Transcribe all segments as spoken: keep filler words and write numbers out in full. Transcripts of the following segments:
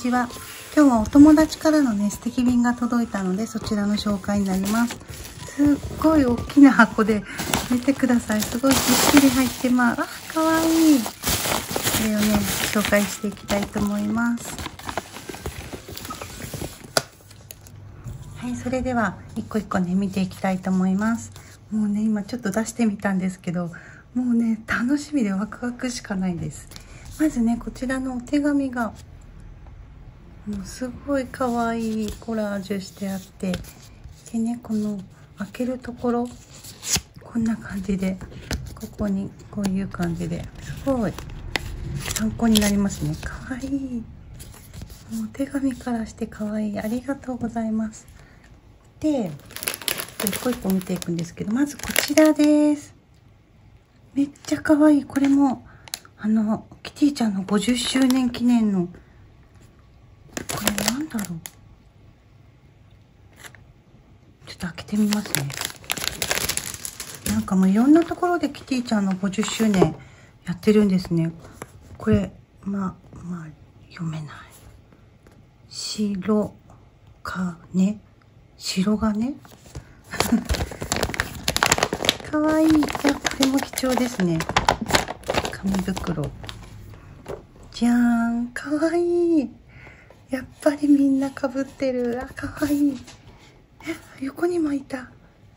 ちは。今日はお友達からのね、素敵便が届いたので、そちらの紹介になります。すっごい大きな箱で、見てください。すごいぎっしり入ってます。あ、かわいい。これをね、紹介していきたいと思います。はい、それでは、一個一個ね、見ていきたいと思います。もうね、今ちょっと出してみたんですけど、もうね、楽しみでワクワクしかないです。まずね、こちらのお手紙が、もうすごい可愛いコラージュしてあって、でね、この開けるところ、こんな感じで、ここにこういう感じで、すごい参考になりますね。可愛い。もうお手紙からして可愛い。ありがとうございます。で、一個一個見ていくんですけど、まずこちらです。めっちゃ可愛い。これも、あの、キティちゃんのごじゅっしゅうねん記念の、これなんだろう。ちょっと開けてみますね。なんかもういろんなところでキティちゃんのごじゅっしゅうねんやってるんですね。これ、まあ、まあ、読めない。白金白金かわいい。いや、これも貴重ですね。紙袋。じゃーん。かわいい。やっぱりみんなかぶってる。あ、かわいい。え、横にもいた。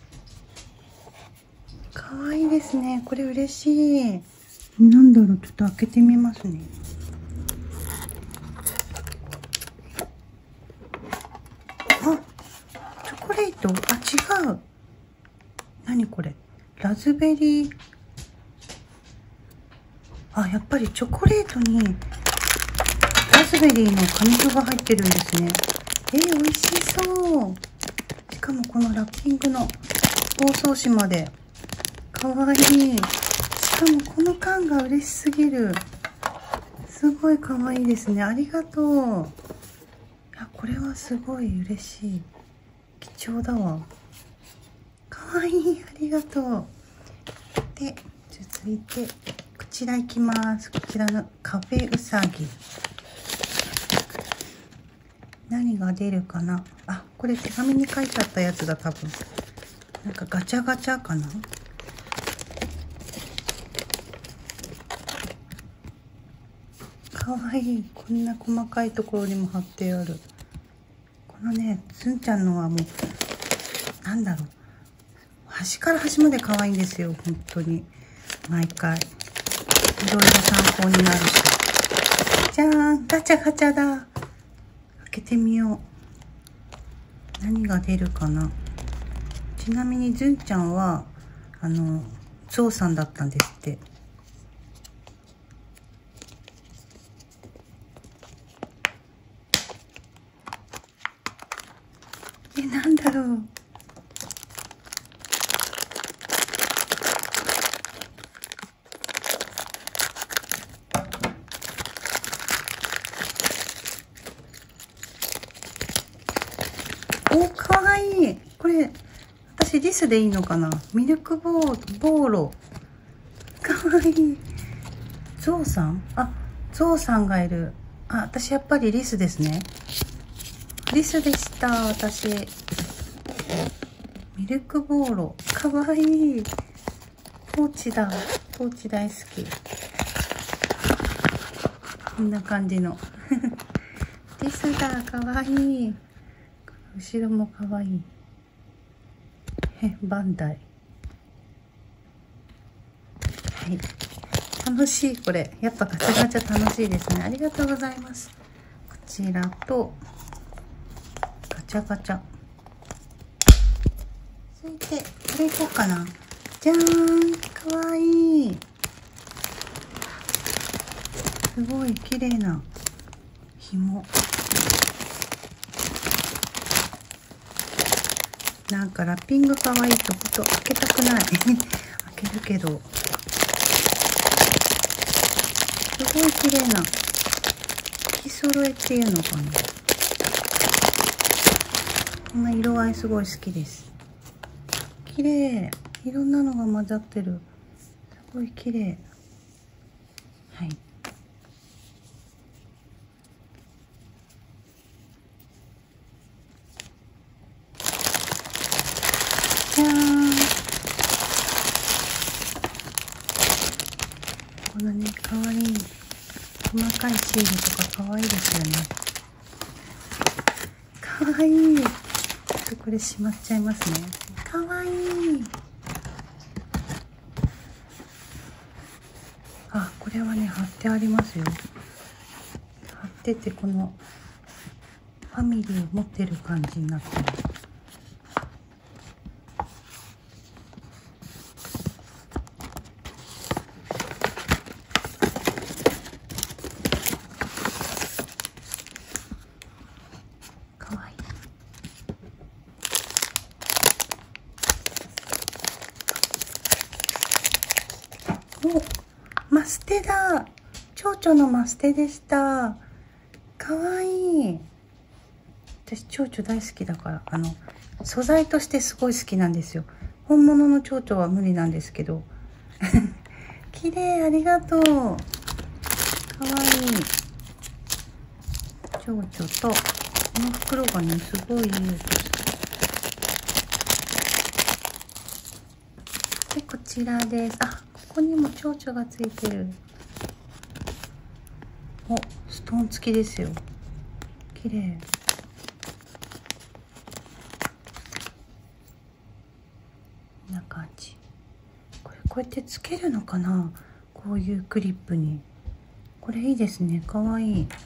かわいいですね。これ嬉しい。なんだろう。ちょっと開けてみますね。あ、チョコレート。あ、違う。何これ。ラズベリー。あ、やっぱりチョコレートにラズベリーの果肉が入ってるんですね。えー、美味しそう。しかもこのラッピングの包装紙まで。かわいい。しかもこの缶が嬉しすぎる。すごいかわいいですね。ありがとう。あ、これはすごい嬉しい。貴重だわ。かわいい。ありがとう。で、続いて、こちら行きます。こちらのカフェウサギ。何が出るかなあ、これ手紙に書いてあったやつだ、多分。なんかガチャガチャかなかわいい。こんな細かいところにも貼ってある。このね、つんちゃんのはもう、なんだろう。端から端まで可愛いんですよ。本当に。毎回。いろいろ参考になるし。じゃーん。ガチャガチャだ。開けてみよう。何が出るかな。ちなみにずんちゃんは、あの、ゾウさんだったんですって。え、なんだろう。お、かわいい。これ、私リスでいいのかな。ミルクボー、ボーロ。かわいい。ゾウさんあ、ゾウさんがいる。あ、私やっぱりリスですね。リスでした、私。ミルクボーロ。かわいい。ポーチだ。ポーチ大好き。こんな感じの。リスだ。かわいい。後ろもかわいい。え、バンダイ。はい。楽しい、これ。やっぱガチャガチャ楽しいですね。ありがとうございます。こちらと、ガチャガチャ。続いて、これいこうかな。じゃーん。かわいい。すごい綺麗な紐。なんかラッピングかわいいとほんと開けたくない。開けるけど。すごい綺麗な。引き揃えっていうのかな。こんな色合いすごい好きです。綺麗。いろんなのが混ざってる。すごい綺麗。はい。 じゃーん。このね、かわいい細かいシールとかかわいいですよね。かわいい。ちょっとこれしまっちゃいますね。かわいい。あ、これはね、貼ってありますよ。貼ってて、このファミリーを持ってる感じになってる。かわいい。お、マステだ。蝶々のマステでした。かわいい。私蝶々大好きだから、あの素材としてすごい好きなんですよ。本物の蝶々は無理なんですけど。綺麗、ありがとう。かわいい蝶々と、この袋がね、すごいいい音。で、こちらです。あ、ここにも蝶々がついてる。お、ストーン付きですよ。綺麗。こんな感じ。これこうやってつけるのかな、こういうクリップに。これいいですね、かわいい。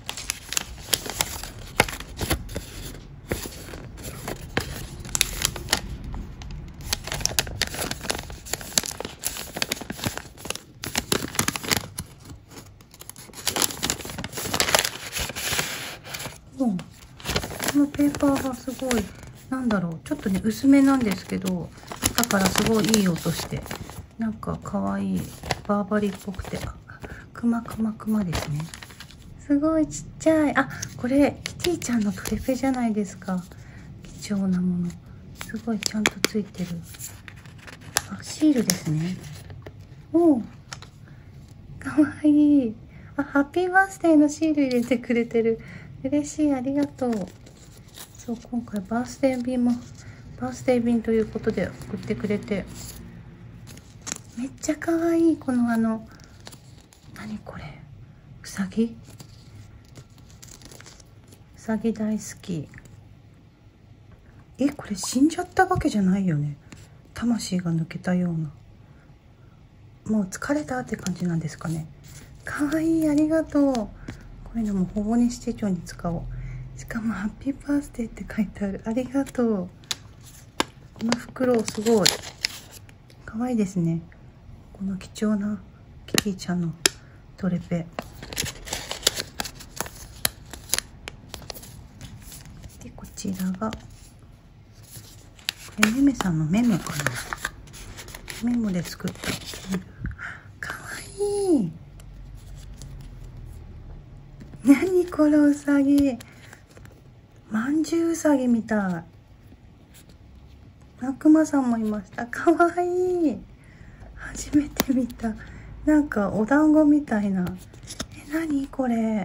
うん、このペーパーがすごい、なんだろう、ちょっとね薄めなんですけど、だからすごいいい音して、なんかかわいいバーバリーっぽくて、あ、クマクマクマですね。すごいちっちゃい。あ、これキティちゃんのトレフェじゃないですか。貴重なもの、すごいちゃんとついてる。あ、シールですね。おお、かわいい。あ、ハッピーバースデーのシール入れてくれてる。嬉しい、ありがとう。そう、今回バースデー便もバースデー便ということで送ってくれて、めっちゃ可愛い。このあの何これ、うさぎ、うさぎ大好き。え、これ死んじゃったわけじゃないよね。魂が抜けたような、もう疲れたって感じなんですかね。可愛い、ありがとう。こういうのも保護に手帳に使おう。しかもハッピーバースデーって書いてある。ありがとう。この袋すごい可愛いですね。この貴重なキティちゃんのトレペで、こちらがこれめめさんのメモかな。メモで作った。かわいい。何このうさぎ、まんじゅううさぎみたい。あ、くまさんもいました。かわいい。初めて見た。なんかお団子みたいな。え、何これ。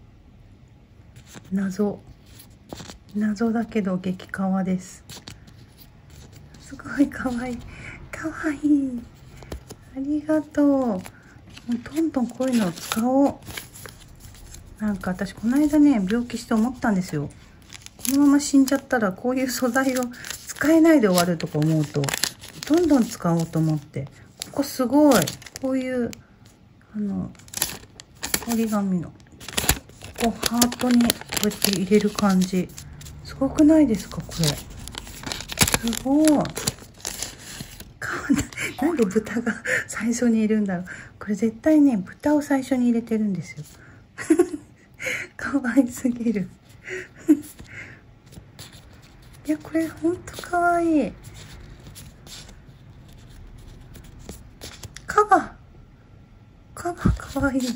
謎。謎だけど激カワです。すごいかわいい。かわいい。ありがとう。もうどんどんこういうのを使おう。なんか私この間ね、病気して思ったんですよ。このまま死んじゃったらこういう素材を使えないで終わるとか思うと、どんどん使おうと思って。ここすごい。こういう、あの、折り紙の、ここハートにこうやって入れる感じ。すごくないですか、これ。すごい。かなんで豚が最初にいるんだろう。これ絶対ね、豚を最初に入れてるんですよ。かわいすぎる。いや、これほんとかわいい。カバカバかわいい。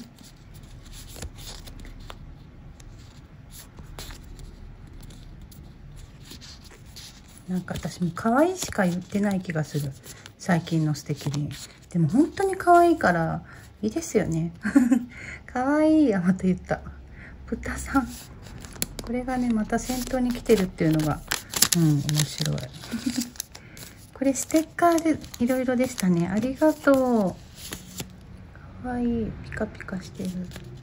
なんか私も可愛いしか言ってない気がする、最近の素敵に。でも本当に可愛いからいいですよね。可愛い。あ、また言った。豚さん。これがね、また先頭に来てるっていうのが、うん、面白い。 これステッカーでいろいろでしたね。ありがとう。かわいい。ピカピカしてる。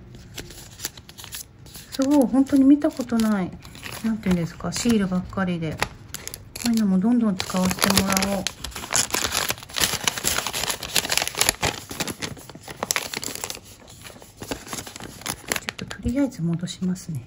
すごい、本当に見たことない、なんていうんですか、シールばっかりで。こういうのもどんどん使わせてもらおう。ちょっととりあえず戻しますね。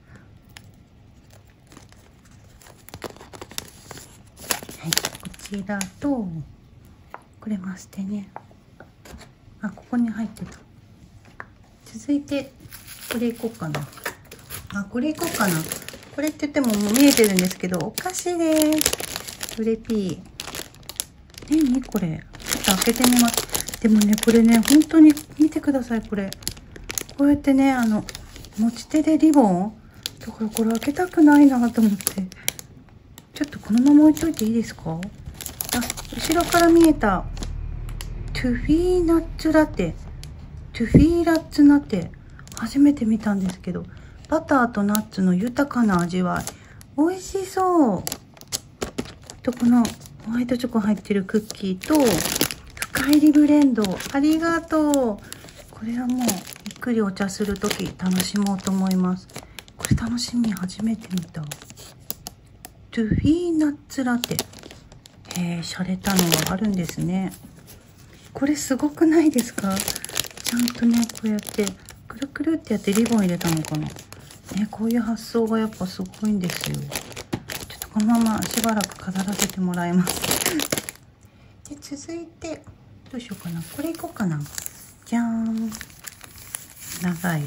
はい、こちらと、これマステね。あ、ここに入ってた。続いて、これいこうかな。あ、これいこうかな。これって言ってももう見えてるんですけど、お菓子です。フレピー。何これ。ちょっと開けてみます。でもね、これね、本当に見てください、これ。こうやってね、あの、持ち手でリボンだからこれ開けたくないなと思って。ちょっとこのまま置いといていいですか？あ、後ろから見えた。トゥフィーナッツラテ。トゥフィーラッツナテ。初めて見たんですけど。バターとナッツの豊かな味わい。美味しそう。と、このホワイトチョコ入ってるクッキーと、深入りブレンド。ありがとう。これはもう、ゆっくりお茶するとき楽しもうと思います。これ楽しみ。初めて見た。トゥフィーナッツラテ。へえ、洒落たのがあるんですね。これすごくないですか？ちゃんとね、こうやって、くるくるってやってリボン入れたのかな。ね、こういう発想がやっぱすごいんですよ。ちょっとこのまましばらく飾らせてもらいます。で、続いて、どうしようかな。これいこうかな。じゃーん。長い。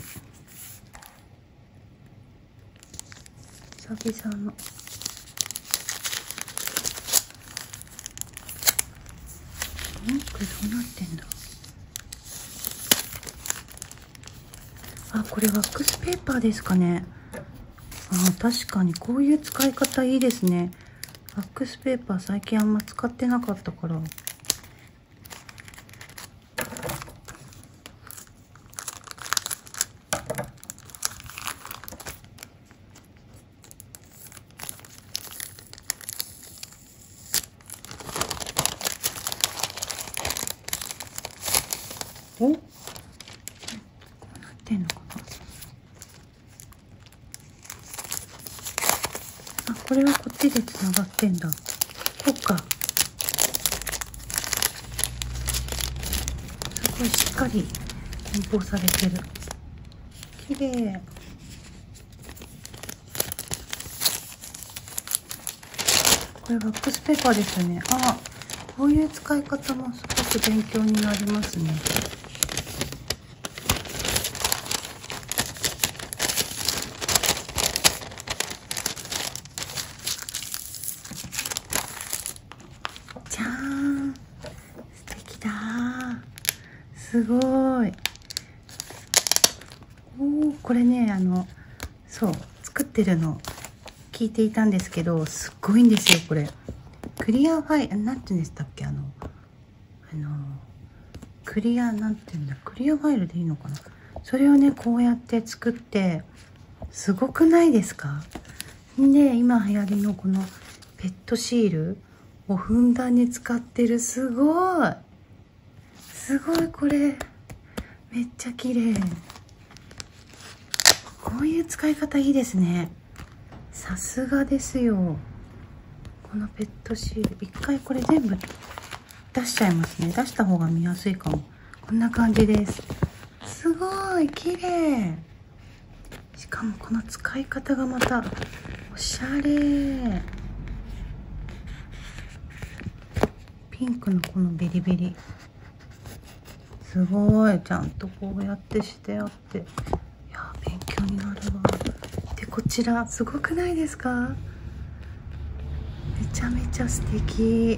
久々の。ん？これどうなってんだ？あ、これワックスペーパーですかね。あ、確かにこういう使い方いいですね。ワックスペーパー最近あんま使ってなかったから。お？こうなってんのかな。あ、これはこっちでつながってんだ。こうか。すごいしっかり梱包されてる。綺麗。これワックスペーパーですよね。あ、こういう使い方もすごく勉強になりますね。じゃーん。素敵だー。すごい。おー、これね、あの、そう、作ってるの聞いていたんですけど、すっごいんですよ、これ。クリアファイル、なんて言うんでしたっけ、あの、あの、クリア、なんて言うんだ、クリアファイルでいいのかな。それをね、こうやって作って、すごくないですか？で、今流行りのこのペットシールをふんだんに使ってる。すごい。すごい、これ。めっちゃ綺麗。こういう使い方いいですね。さすがですよ。このペットシール、一回これ全部出しちゃいますね。出した方が見やすいかも。こんな感じです。すごい綺麗。しかもこの使い方がまたおしゃれ。ピンクのこのベリベリ、すごい。ちゃんとこうやってしてあって、いや勉強になるわ。で、こちらすごくないですか？めちゃめちゃ素敵。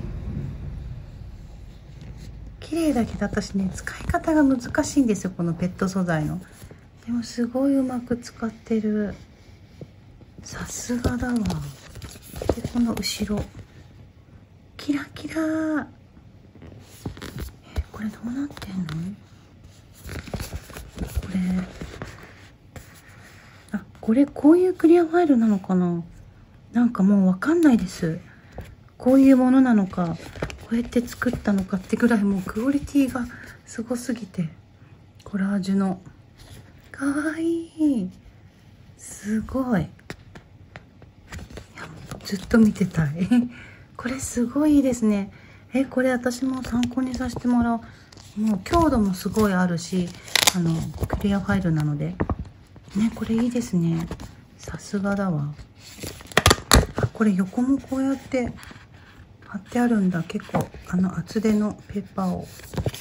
綺麗だけど私ね、使い方が難しいんですよ、このペット素材の。でもすごいうまく使ってる。さすがだわ。で、この後ろキラキラ。え、これどうなってんの？これ、あ、これこういうクリアファイルなのかな。なんかもうわかんないです。 こういうものなのか、こうやって作ったのかってぐらい、もうクオリティがすごすぎて、コラージュのかわいい、すごい。いや、もうずっと見てたいこれすごいいいですね。え、これ私も参考にさせてもらおう。もう強度もすごいあるし、あのクリアファイルなのでね、これいいですね。さすがだわ。あ、これ横もこうやって貼ってあるんだ。結構あの厚手のペーパーを。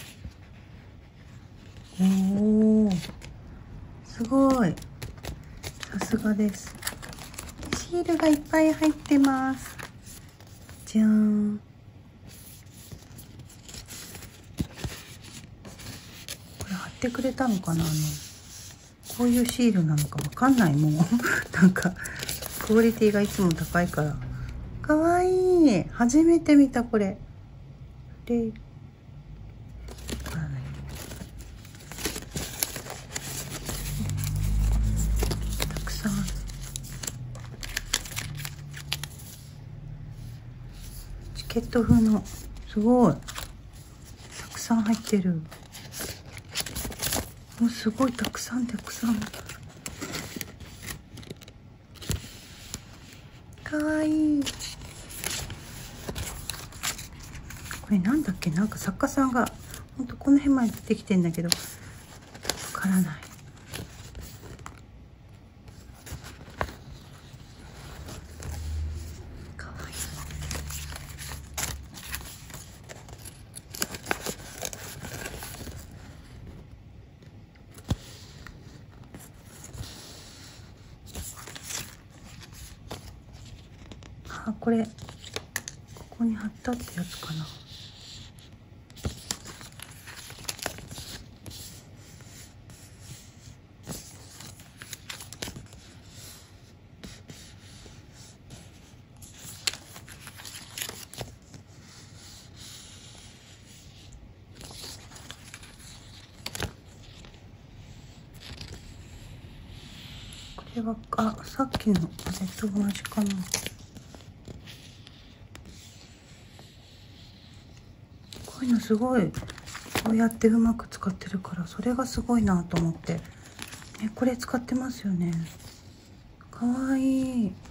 おお、すごい、さすがです。シールがいっぱい入ってます。じゃーん。これ貼ってくれたのかな。あのこういうシールなのかわかんない。もうなんかクオリティがいつも高いから。かわいい、初めて見たこれ。で、たくさんチケット風の、すごいたくさん入ってる。もうすごいたくさんたくさん。かわいい。これなんだっけ、なんか作家さんがほんとこの辺まで出てきてんだけどわからない。かわいい。あ、これここに貼ったってやつかな。これは、あ、さっきのあれと同じかな。こういうのすごい、こうやってうまく使ってるから、それがすごいなと思って、ね、これ使ってますよね。かわいい。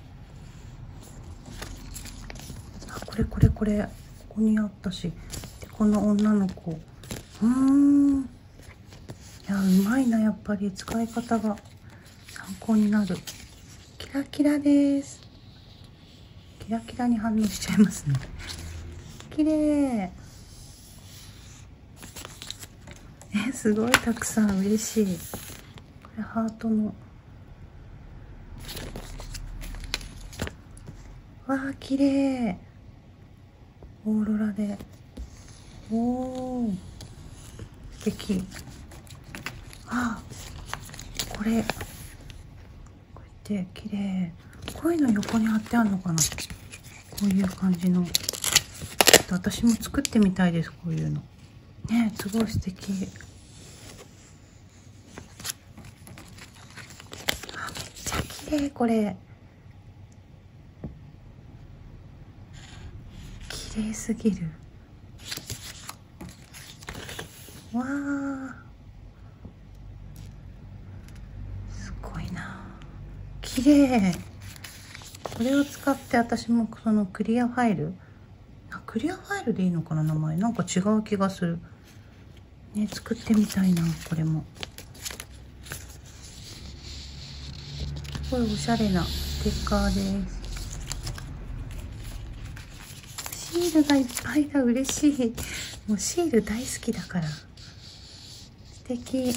あ、これこれこれ、ここにあったし、でこの女の子、うーん、いや、うまいな、やっぱり使い方が参考になる。キラキラです。キラキラに反応しちゃいますね。綺麗。え、すごいたくさん、嬉しい。これハートの。わあ、綺麗。オーロラで。おお、素敵。あ、これ。こうやって綺麗。こういうの横に貼ってあるのかな。こういう感じの。ちょっと私も作ってみたいです。こういうの。ね、すごい素敵。あ、めっちゃ綺麗、これ。綺麗すぎる。わあ、すごいな。綺麗。これを使って私もそのクリアファイル、あ、クリアファイルでいいのかな、名前。なんか違う気がする。ね、作ってみたいな、これも。すごいおしゃれなステッカーです。シールがいっぱいだ、嬉しい。もうシール大好きだから。素敵。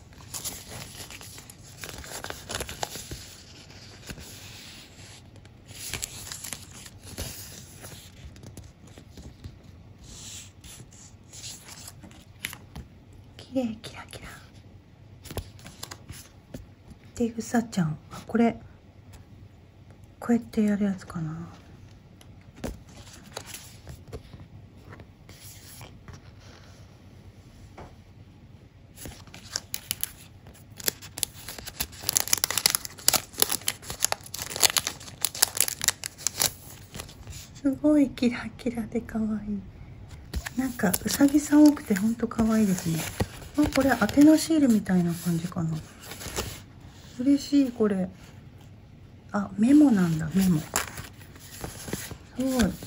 綺麗、キラキラ。で、うさちゃん。あ、これこうやってやるやつかな。 すごいキラキラで可愛い。なんかうさぎさん多くてほんと可愛いですね。あ、これ宛名シールみたいな感じかな。嬉しいこれ。あ、メモなんだ、メモ。すごい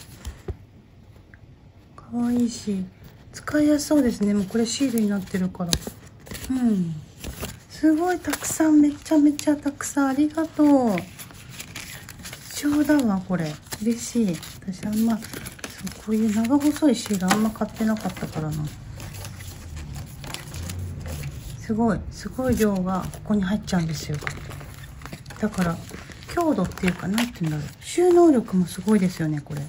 可愛いし使いやすそうですね。もうこれシールになってるから。うん、すごいたくさん、めちゃめちゃたくさんありがとう。貴重だわこれ。嬉しい。私あんまそうこういう長細いシールあんま買ってなかったからな。すごいすごい量がここに入っちゃうんですよ。だから強度っていうか、なんていうんだろう、収納力もすごいですよねこれ。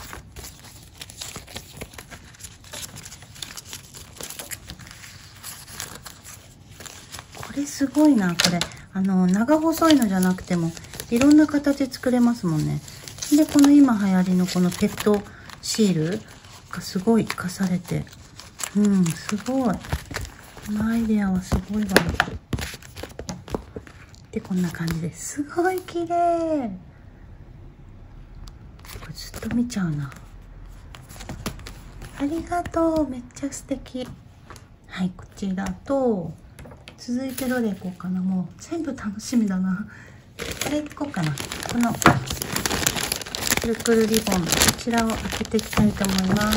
これすごいな。これあの長細いのじゃなくてもいろんな形作れますもんね。でこの今流行りのこのペットシールがすごい活かされて、うん、すごいこのアイデアはすごいわ。でこんな感じです。すごい綺麗。これずっと見ちゃうな。ありがとう、めっちゃ素敵。はい、こちらと続いてどれいこうかな。もう全部楽しみだな。これいこうかな。このくるくるリボン、こちらを開けていきたいと思います。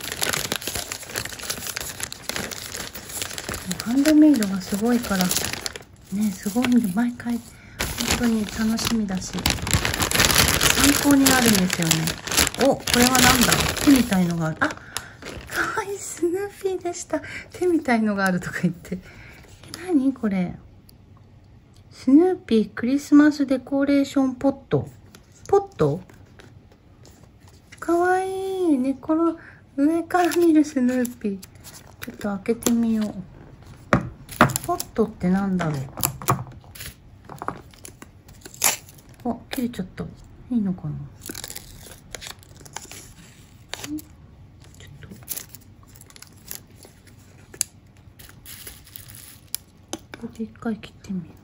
ハンドメイドがすごいからね、すごいんで毎回本当に楽しみだし参考になるんですよね。お、これはなんだ、手みたいのがある。あ、かわいい、スヌーピーでした。手みたいのがあるとか言って。え、何これ。スヌーピークリスマスデコレーションポット。ポットかわいい。寝転上から見るスヌーピー。ちょっと開けてみよう。ポットってなんだろう。あ、切れちゃった。いいのかな。ちょっとこれで一回切ってみよう。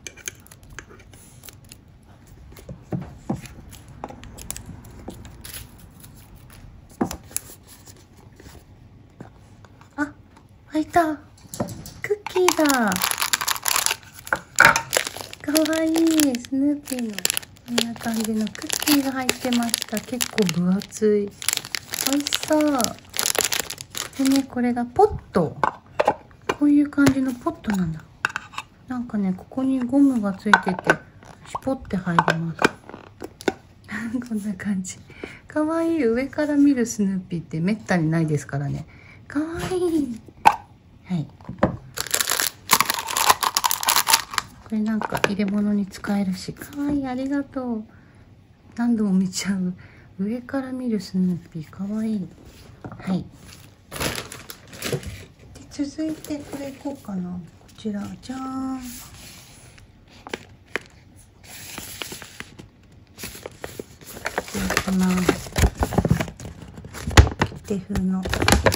あ、開いた。クッキーだ。かわいい。スヌーピーのこんな感じのクッキーが入ってました。結構分厚い。美味しそう。でね、これがポット。こういう感じのポットなんだ。なんかね、ここにゴムがついてて、シュポって入ります。こんな感じ。かわいい。上から見るスヌーピーってめったにないですからね。かわいい。はい。これなんか入れ物に使えるし、かわいい。ありがとう。何度も見ちゃう。上から見るスヌーピー、かわいい。はい。で続いてこれいこうかな。こちら、じゃーん。いきます。切手風の。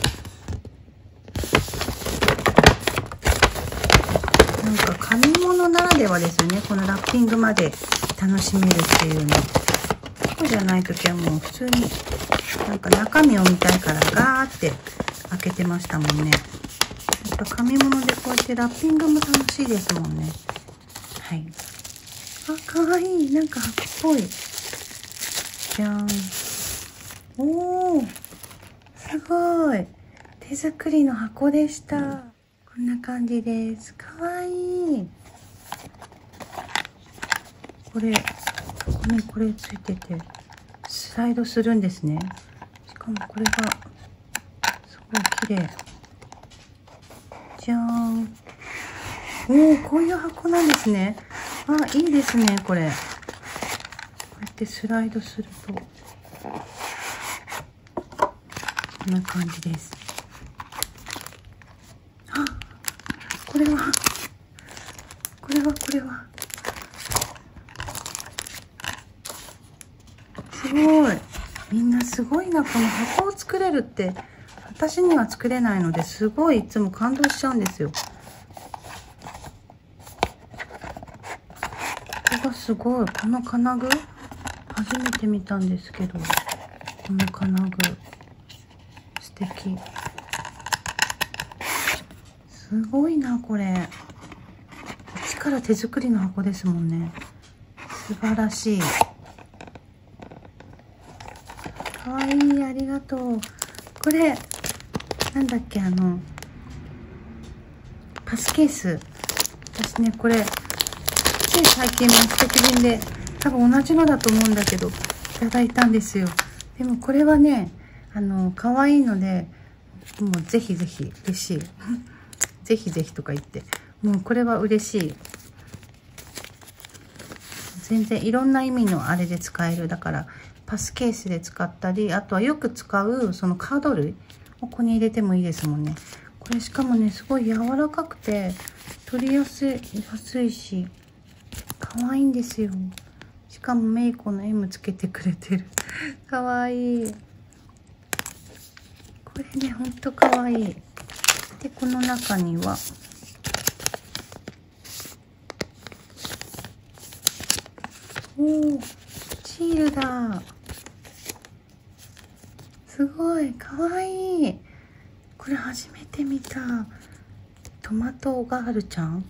なんか紙物ならではですよね。このラッピングまで楽しめるっていうの。そうじゃない時はもう普通になんか中身を見たいからガーって開けてましたもんね。やっぱ紙物でこうやってラッピングも楽しいですもんね。はい。あ、かわいい。なんか箱っぽい。じゃーん。おー、すごい。手作りの箱でした。うん、こんな感じです。かわいい。これ、ここにこれついてて、スライドするんですね。しかもこれが、すごい綺麗。じゃーん。おー、こういう箱なんですね。あ、いいですね、これ。こうやってスライドすると、こんな感じです。あ、これは、これは、これは。すごい。みんなすごいな。この箱を作れるって、私には作れないのですごいいつも感動しちゃうんですよ。これがすごい。この金具初めて見たんですけど、 この金具素敵。すごいなこれ。一から手作りの箱ですもんね。素晴らしい。かわいい、ありがとう。これなんだっけ、あのパスケース。私ねこれつい最近マステキ便で多分同じのだと思うんだけどいただいたんですよ。でもこれはねあの可愛いので、もうぜひぜひ嬉しいぜひぜひとか言って、もうこれは嬉しい。全然いろんな意味のあれで使える。だからパスケースで使ったり、あとはよく使うそのカード類をここに入れてもいいですもんね。これしかもねすごい柔らかくて取りやすい安いし可愛いんですよ。しかもメイコの エム つけてくれてる可愛い。これねほんと可愛い。でこの中にはおーシールだ。すごい可愛い。これ初めて見た。トマトガールちゃん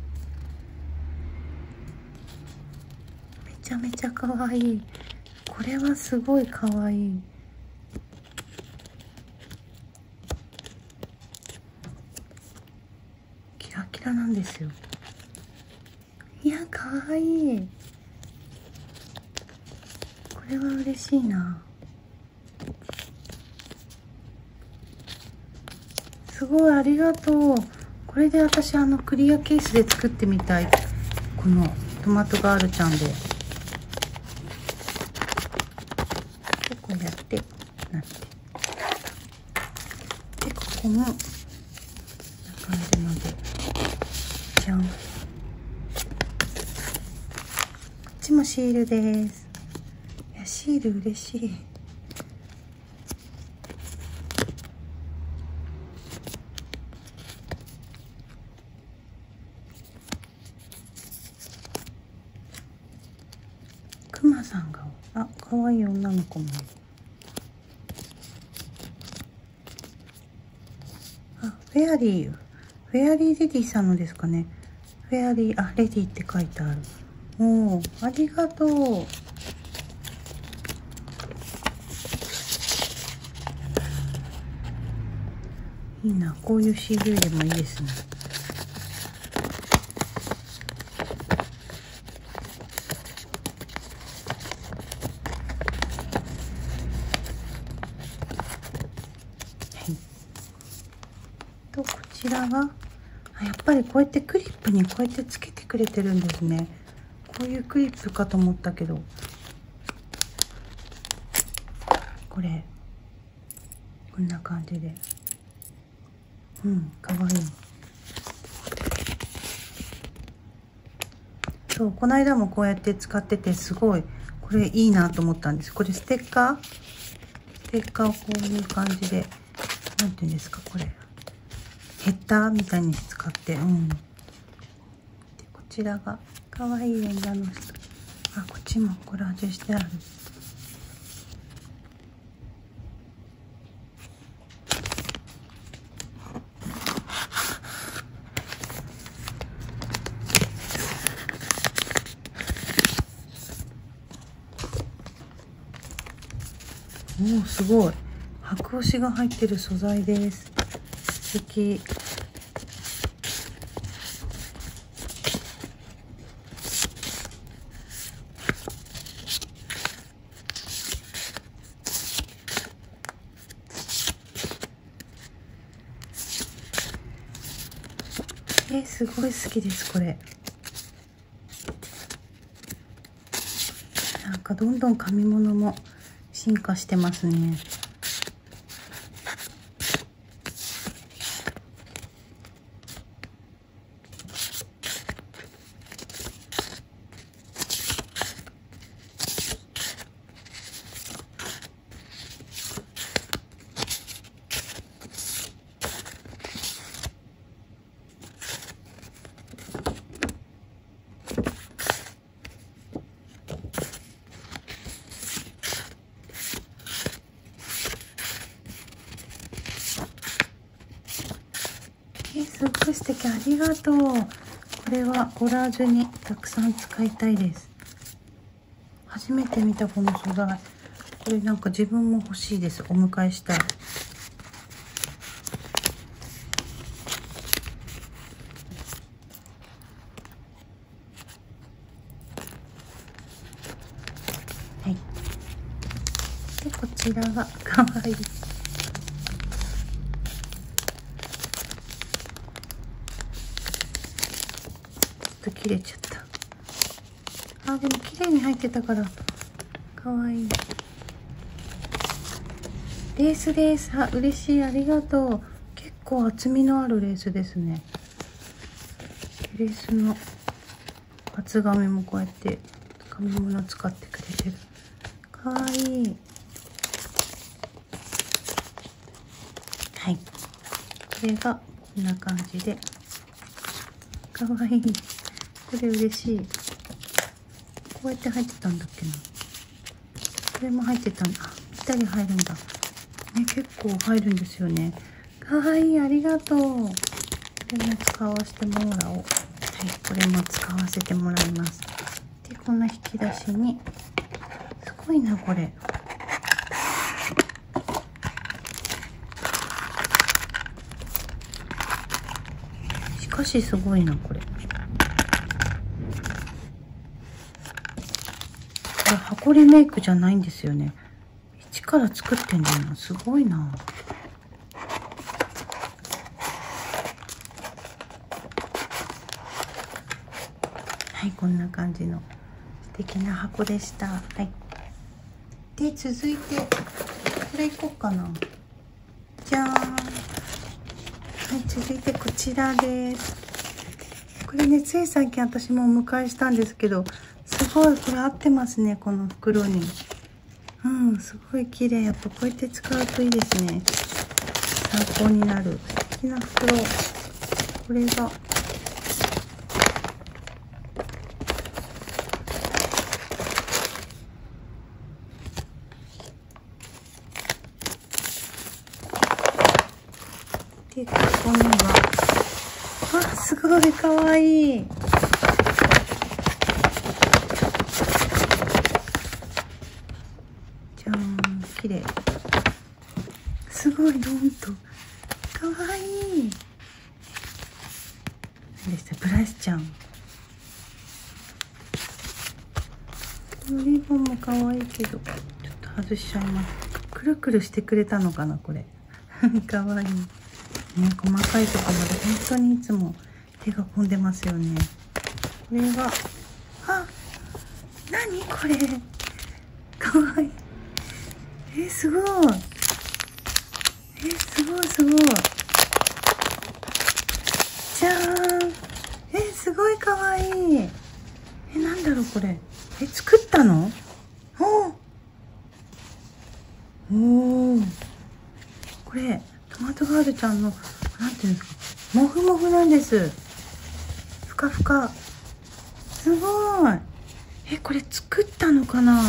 めちゃめちゃ可愛い。これはすごい可愛い。キラキラなんですよ。いや可愛い。これは嬉しいな。すごいありがとう。これで私あのクリアケースで作ってみたい。このトマトガールちゃんで。こうやってなって。でここもこんな感じので。じゃん。こっちもシールです。いやシール嬉しい。クマさんが、あ、可愛い女の子もいる。あ、フェアリー、フェアリーレディさんのですかね。フェアリー、あ、レディって書いてある。おー、ありがとう。いいな、こういう シーディー でもいいですね。とこちらがあやっぱりこうやってクリップにこうやってつけてくれてるんですね。こういうクリップかと思ったけど、これこんな感じで、うんかわいい。そうこの間もこうやって使っててすごいこれいいなと思ったんです。これステッカーステッカーをこういう感じで、なんていうんですか、これヘッダーみたいに使って、うん。でこちらが可愛い女の人。あ、こっちもコラージュしてある。おお、すごい。白押しが入ってる素材です。素敵。え、すごい好きです、これ。なんかどんどん紙物も進化してますね。 ごい素敵、ありがとう。これはコラージュにたくさん使いたいです。初めて見たこの素材。これなんか自分も欲しいです。お迎えしたい。はい。で、こちらがかわいい。ちょっと切れちゃった。あ、でも綺麗に入ってたからかわいい。レースです。あ、嬉しい、ありがとう。結構厚みのあるレースですね。レースの厚紙もこうやって紙物使ってくれてる。かわいい。はい。これがこんな感じで。かわいい。これ嬉しい。こうやって入ってたんだっけな。これも入ってたんだ。ぴったり入るんだ。ね、結構入るんですよね。かわいい、ありがとう。これも使わせてもらおう。はい、これも使わせてもらいます。で、この引き出しに、すごいな、これ。しかしすごいな、これ。これ箱リメイクじゃないんですよね。一から作ってんだよな。すごいな。はい、こんな感じの素敵な箱でした。はい。で、続いて、これいこうかな。じゃーん。はい、続いてこちらです。これね、つい最近私もお迎えしたんですけど、すごい、これ合ってますね、この袋に。うん、すごい綺麗。やっぱこうやって使うといいですね。参考になる。素敵な袋。これが、で、ここには、あ、すごいかわいい。じゃーん、綺麗。すごい、ドンと。かわいい。何でした？ブラシちゃん。このリボンもかわいいけど、ちょっと外しちゃいます。くるくるしてくれたのかな、これ。かわいい。ね、細かいところまで本当にいつも手が込んでますよね。これが、あ、何これ。かわいい。え、すごい。え、すごいすごい。じゃーん。え、すごいかわいい。え、なんだろうこれ。え、作ったの？おお。これ、トマトガールちゃんの、なんていうんですか。もふもふなんです。ふかふか。すごい。え、これ作ったのかな？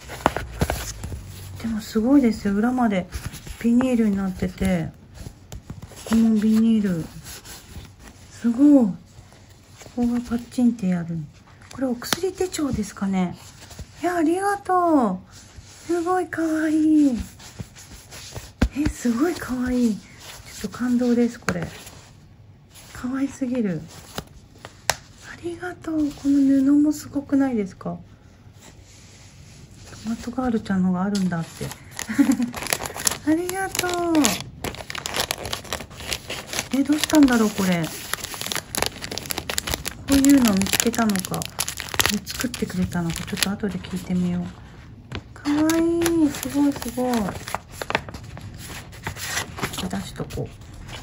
でもすごいですよ。裏までビニールになってて。このビニール。すごい。ここがパッチンってやる。これお薬手帳ですかね。いや、ありがとう。すごいかわいい。え、すごいかわいい。ちょっと感動です、これ。かわいすぎる。ありがとう。この布もすごくないですか？トマトガールちゃんのがあるんだって。ありがとう。え、どうしたんだろう、これ。こういうのを見つけたのか、作ってくれたのか、ちょっと後で聞いてみよう。かわいい。すごいすごい。出しとこう。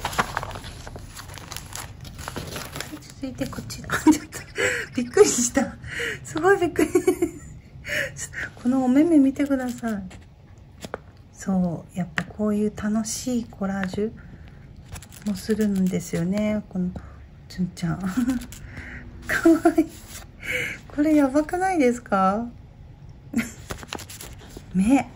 続いてこちら。ちょっとびっくりした。すごいびっくり。このお目目見てください。そう、やっぱこういう楽しいコラージュもするんですよね。このつんちゃん。かわいい。これやばくないですか？目。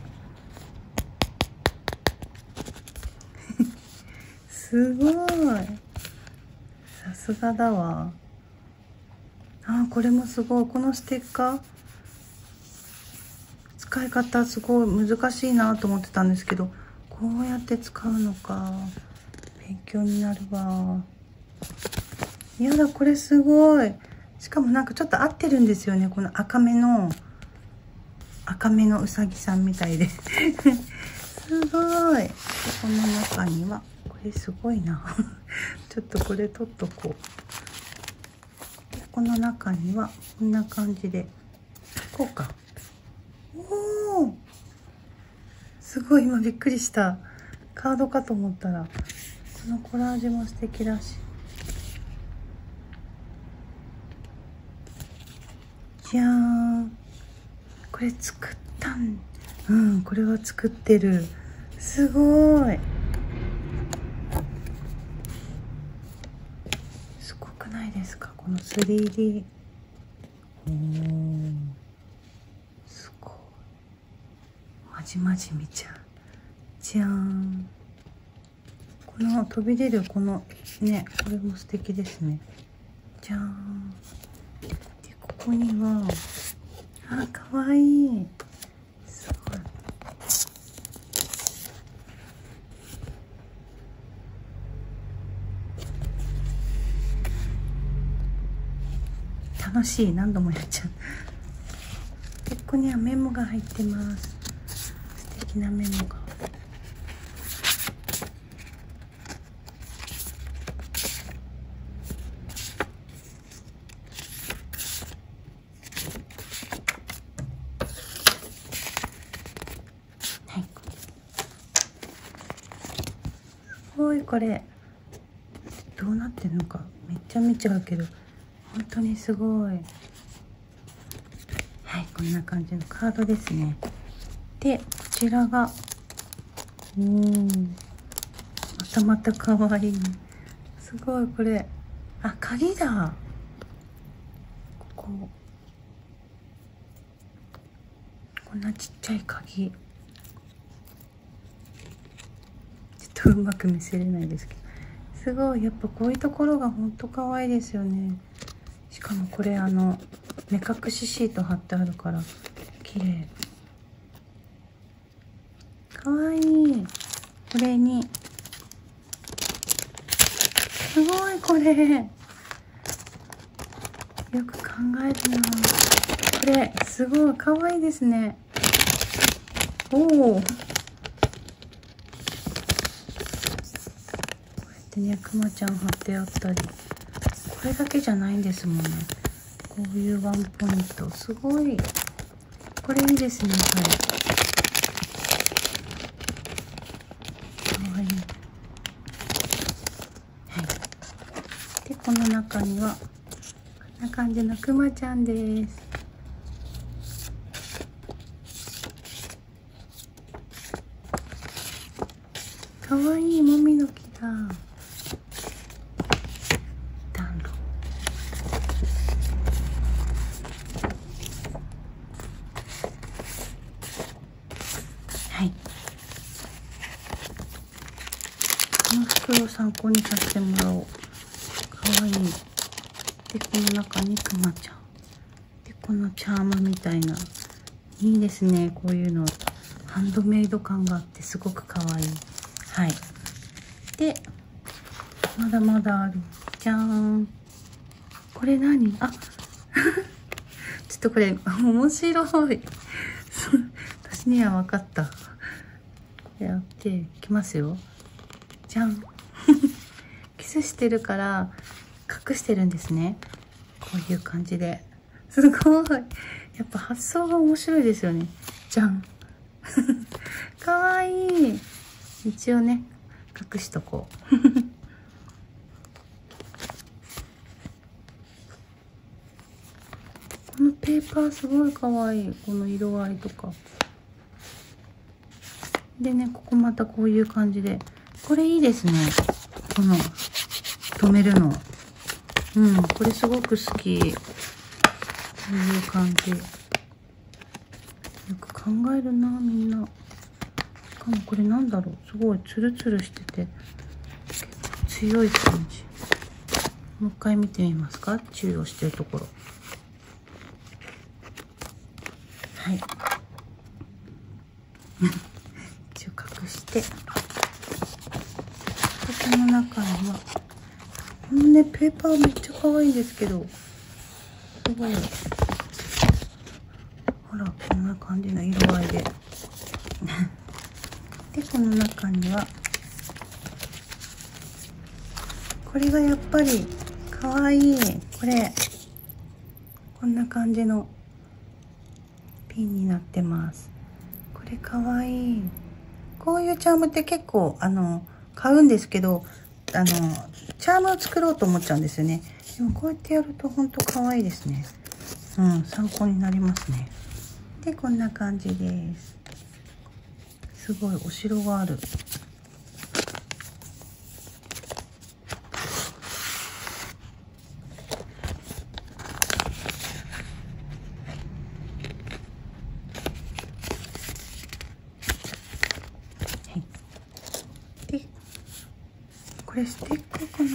すごい。 すがだわ。あ、これもすごい。このステッカー使い方すごい難しいなと思ってたんですけど、こうやって使うのか。勉強になるわ。やだ、これすごい。しかもなんかちょっと合ってるんですよね。この赤目の赤目のうさぎさんみたいですごい。でこの中にはこれすごいなちょっとこれ取っとこう。でこの中にはこんな感じでこうか。おお、すごい。今びっくりした。カードかと思ったらこのコラージュも素敵だし。じゃーん。これ作ったん、うん、これは作ってる。すごい。すごくないですか、この スリーディー。 おー、すごい。まじまじ見ちゃう。じゃーん。この飛び出るこのね、これも素敵ですね。じゃーん。でここには、あ、かわいい。すごい。楽しい。何度もやっちゃう。でここにはメモが入ってます。素敵なメモが。はい。すごい。これどうなってんのかめっちゃ見ちゃうけど、本当にすごい。はい、こんな感じのカードですね。でこちらが、おー、またまたかわいい。すごい。これ、あ、鍵だ。こここんなちっちゃい鍵。ちょっとうまく見せれないですけど、すごい。やっぱこういうところがほんと可愛いですよね。しかもこれあの目隠しシート貼ってあるから綺麗。かわいい。これにすごい。これよく考えるな。これすごいかわいいですね。おお、こうやってね、くまちゃん貼ってあったり、これだけじゃないんですもんね。こういうワンポイント、すごい。これいいですね。はい、かわいい。はい。でこの中にはこんな感じのくまちゃんです。かわいい。もみの木だ。暖炉。はい。この袋を参考にさせてもらおう。かわいい。でこの中にくまちゃん。でこのチャームみたいな。いいですね。こういうのハンドメイド感があってすごくかわいい。はい。でまだまだある。じゃーん。これ何？あちょっとこれ面白い私には分かった。これやっていきますよ。じゃんキスしてるから隠してるんですね。こういう感じで。すごい。やっぱ発想が面白いですよね。じゃんかわいい。一応ね隠しとこうこのペーパーすごいかわいい。この色合いとかでね、ここまたこういう感じで、これいいですね。この留めるの、うん、これすごく好き。こういう感じよく考えるなみんな。しかもこれなんだろう、すごいツルツルしてて結構強い感じ。 もう一回見てみますか、チューをしてるところ。はい一応隠して、この中にはこのねペーパーめっちゃ可愛いんですけど、すごい、ほらこんな感じの色合いででこの中にはこれがやっぱり可愛い、これこんな感じのピンになってます。これ可愛い。こういうチャームって結構あの買うんですけど、あのチャームを作ろうと思っちゃうんですよね。でもこうやってやるとほんと可愛いですね。うん、参考になりますね。でこんな感じです。すごいお城がある。でこれステッカーかな、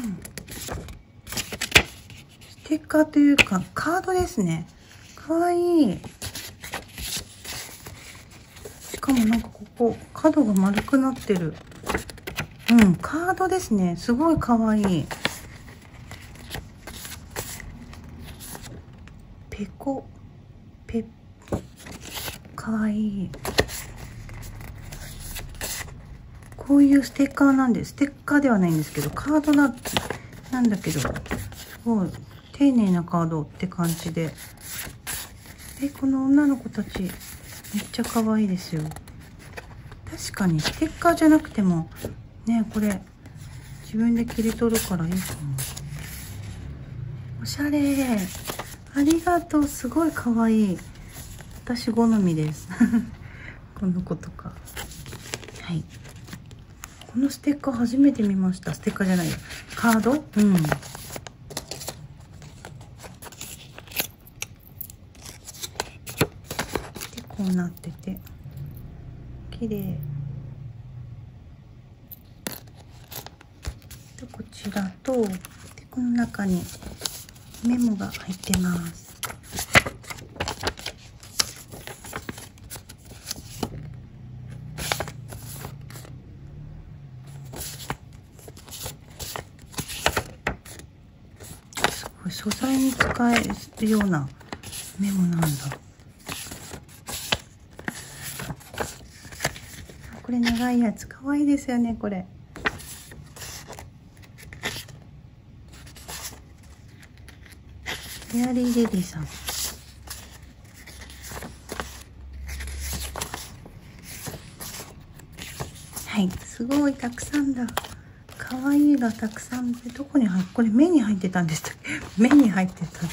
ステッカーというかカードですね。かわいい。しかもなんかここ角が丸くなってる。うん、カードですね。すごいかわいい。ペコペかわいい。こういうステッカーなんです。ステッカーではないんですけど、カードな、なんだけど、すごい丁寧なカードって感じで。で、この女の子たち、めっちゃ可愛いですよ。確かにステッカーじゃなくても、ね、これ、自分で切り取るからいいかも。おしゃれ。ありがとう。すごい可愛い。私好みです。この子とか。はい。このステッカー初めて見ました。ステッカーじゃないよ。カード？うん。で、こうなってて。綺麗。で、こちらと、で、この中にメモが入ってます。素材に使えるようなメモなんだ。これ長いやつ可愛いですよね。これフェアリーレディさん。はい、すごいたくさんだ。可愛いがたくさんで、どこに入っ、これ目に入ってたんです。目に入ってた。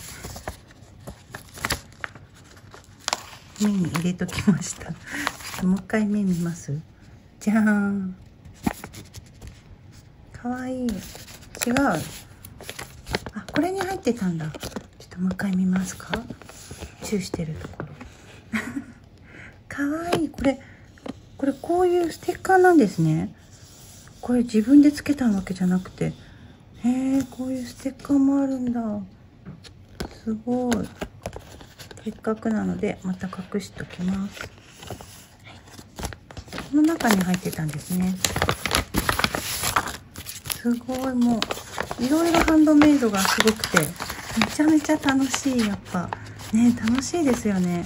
目に入れときました。ちょっともう一回目見ます。じゃーん。可愛い。違う。あ、これに入ってたんだ。ちょっともう一回見ますか。チューしてるところ。可愛い。これ、これこういうステッカーなんですね。これ自分でつけたわけじゃなくて、へえ、こういうステッカーもあるんだ。すごい。せっかくなのでまた隠しときます。はい、この中に入ってたんですね。すごい、もういろいろハンドメイドがすごくてめちゃめちゃ楽しい。やっぱね、楽しいですよね。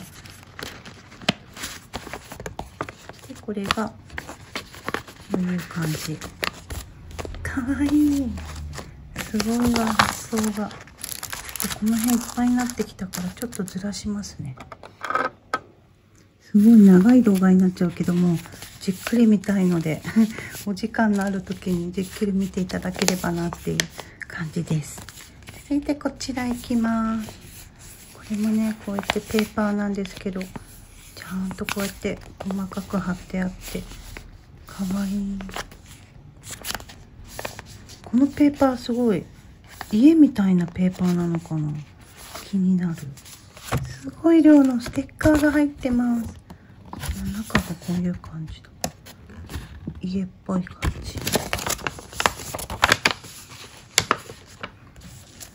で、これがこういう感じ。かわいい。すごいわ、発想が。この辺いっぱいになってきたからちょっとずらしますね。すごい長い動画になっちゃうけども、じっくり見たいのでお時間のある時にじっくり見ていただければなっていう感じです。続いてこちら行きます。これもね、こうやってペーパーなんですけど、ちゃんとこうやって細かく貼ってあってかわいい。このペーパーすごい家みたいなペーパーなのかな、気になる。すごい量のステッカーが入ってます。中がこういう感じだ。家っぽい感じ。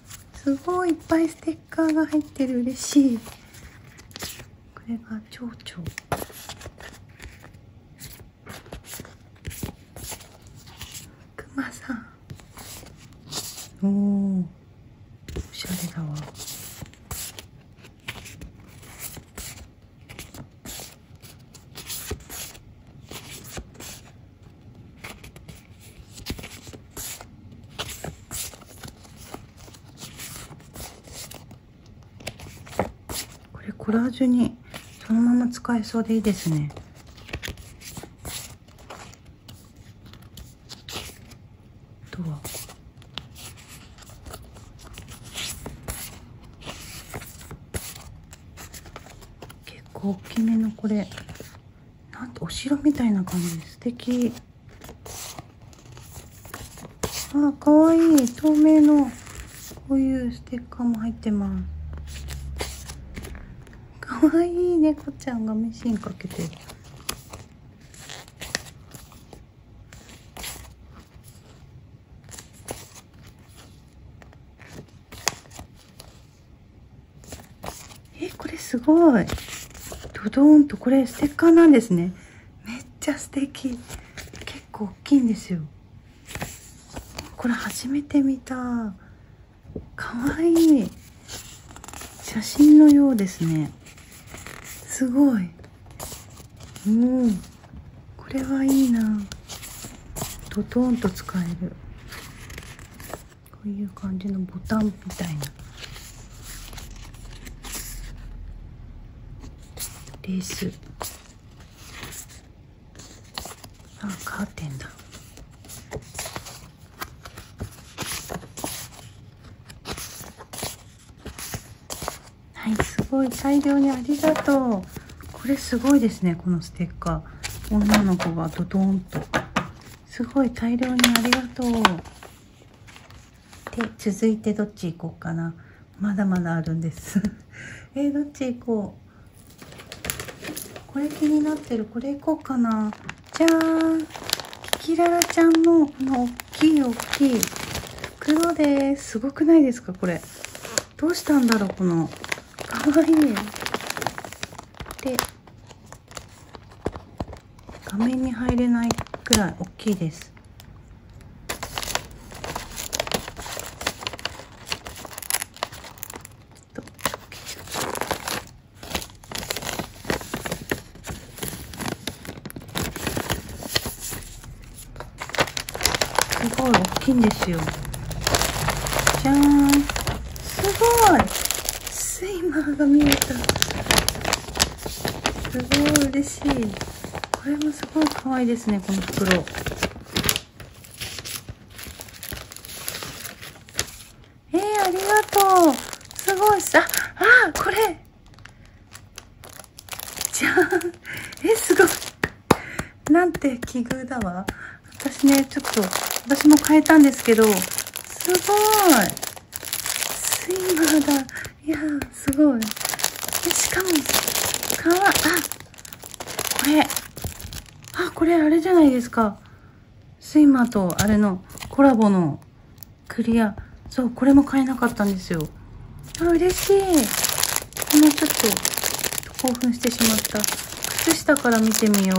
すごいいっぱいステッカーが入ってる。嬉しい。これが蝶々。くまさん。おお、おしゃれだわ。これコラージュにそのまま使えそうでいいですね。あとは結構大きめのこれ、なんとお城みたいな感じで素敵。あ、かわいい。透明のこういうステッカーも入ってます。かわいい猫ちゃんがミシンかけてる。え、これすごい。ドドーンと、これステッカーなんですね。めっちゃ素敵。結構大きいんですよ。これ初めて見た。かわいい。写真のようですね。すごい。うん。これはいいな。ドドーンと使える。こういう感じのボタンみたいな。レース。あ、カーテンだ。はい、すごい大量にありがとう。これすごいですね、このステッカー。女の子がドドンと。すごい大量にありがとう。で、続いてどっち行こうかな。まだまだあるんです。えー、どっち行こう。これ気になってる。これ行こうかな。じゃーん。キキララちゃんのこの大きい大きい袋です。すごくないですかこれ。どうしたんだろうこの。かわいい。で、画面に入れないくらい大きいです。すごい大きいんですよ。じゃーん。すごい。スイマーが見えた。すごい嬉しい。これもすごい可愛いですね、この袋。えー、ありがとう。すごいさ、あ、あ、これ。じゃーん。え、すごい。なんて奇遇だわ。私ね、ちょっと、私も変えたんですけど、すごい。スイマーだ。いやー、すごい。え、しかも、かわ、あ、これ。あ、これあれじゃないですか。スイマーとあれのコラボのクリア。そう、これも買えなかったんですよ。あ、嬉しい。もうちょっと興奮してしまった。靴下から見てみよう。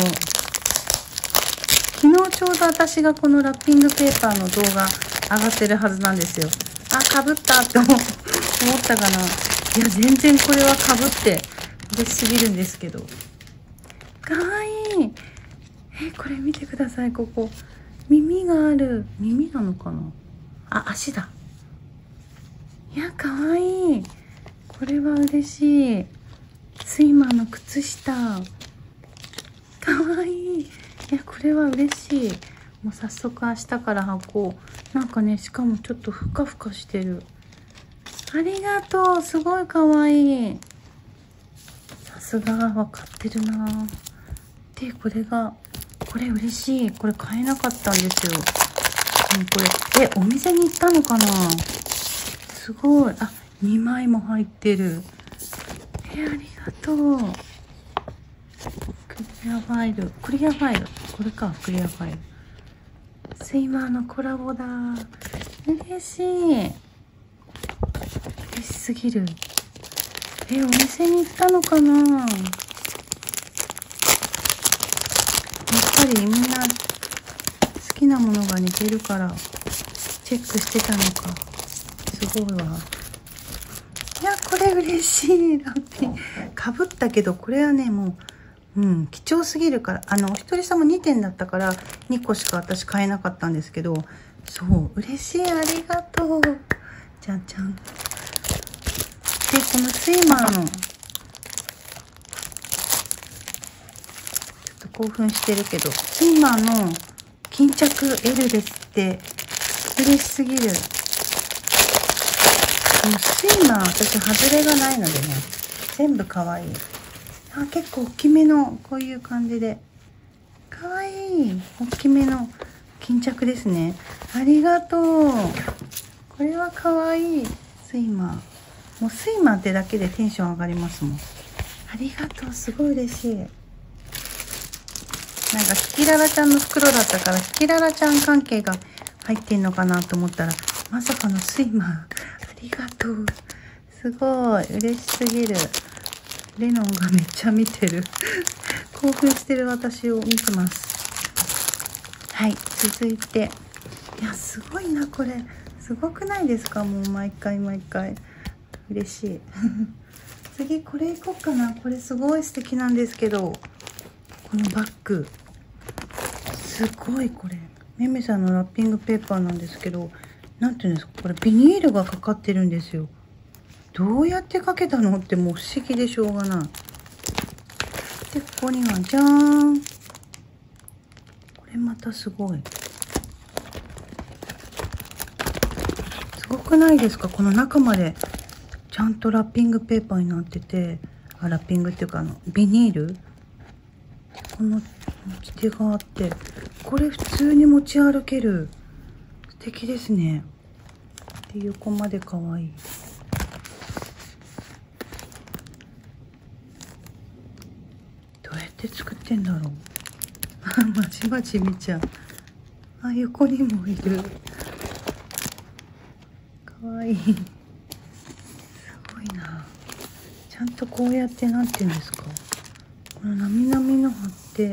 昨日ちょうど私がこのラッピングペーパーの動画上がってるはずなんですよ。あ、かぶったって思ったかな。いや、全然これはかぶって嬉しすぎるんですけど。かわいい。え、これ見てください、ここ。耳がある。耳なのかなあ、足だ。いや、かわいい。これは嬉しい。スイマーの靴下。かわいい。いや、これは嬉しい。もう早速明日から履こう。なんかね、しかもちょっとふかふかしてる。ありがとう。すごいかわいい。さすが分かってるな。で、これが、これ嬉しい。これ買えなかったんですよ。うん、これ、え、お店に行ったのかな？すごい。あ、にまいも入ってる。え、ありがとう。クリアファイル。クリアファイル。これか、クリアファイル。スイマーのコラボだ。嬉しい。 すぎる。え、お店に行ったのかな。やっぱりみんな好きなものが似てるからチェックしてたのか。すごいわ。いや、これ嬉しい。ラッピーかぶったけど、これはね、もう、うん、貴重すぎるから、あの、お一人様にてんだったから、にこしか私買えなかったんですけど、そう、嬉しい、ありがとう。じゃんじゃん。で、このスイマーの、ちょっと興奮してるけど、スイマーの巾着 エル ですって、嬉しすぎる。もうスイマー、私、外れがないのでね、全部かわいい。あ、結構大きめの、こういう感じで。かわいい。大きめの巾着ですね。ありがとう。これはかわいい。スイマー。もうスイマーってだけでテンション上がりますもん。ありがとう。すごい嬉しい。なんか、キキララちゃんの袋だったから、キキララちゃん関係が入ってんのかなと思ったら、まさかのスイマー。ありがとう。すごい。嬉しすぎる。レノンがめっちゃ見てる。興奮してる私を見てます。はい、続いて。いや、すごいな、これ。すごくないですか？もう毎回毎回。嬉しい。次、これいこうかな。これすごい素敵なんですけど。このバッグ。すごい、これ。めめさんのラッピングペーパーなんですけど、なんていうんですか、これビニールがかかってるんですよ。どうやってかけたのってもう不思議でしょうがない。で、ここには、じゃーん。これまたすごい。すごくないですか？この中までちゃんとラッピングペーパーになってて、あ、ラッピングっていうかあの、ビニール？この持ち手があって、これ普通に持ち歩ける。素敵ですね。で、横まで可愛い。どうやって作ってんだろう。まちまち見ちゃう。あ、横にもいる。かわいい。すごいな。ちゃんとこうやってなんて言うんですか。このなみなみの貼って、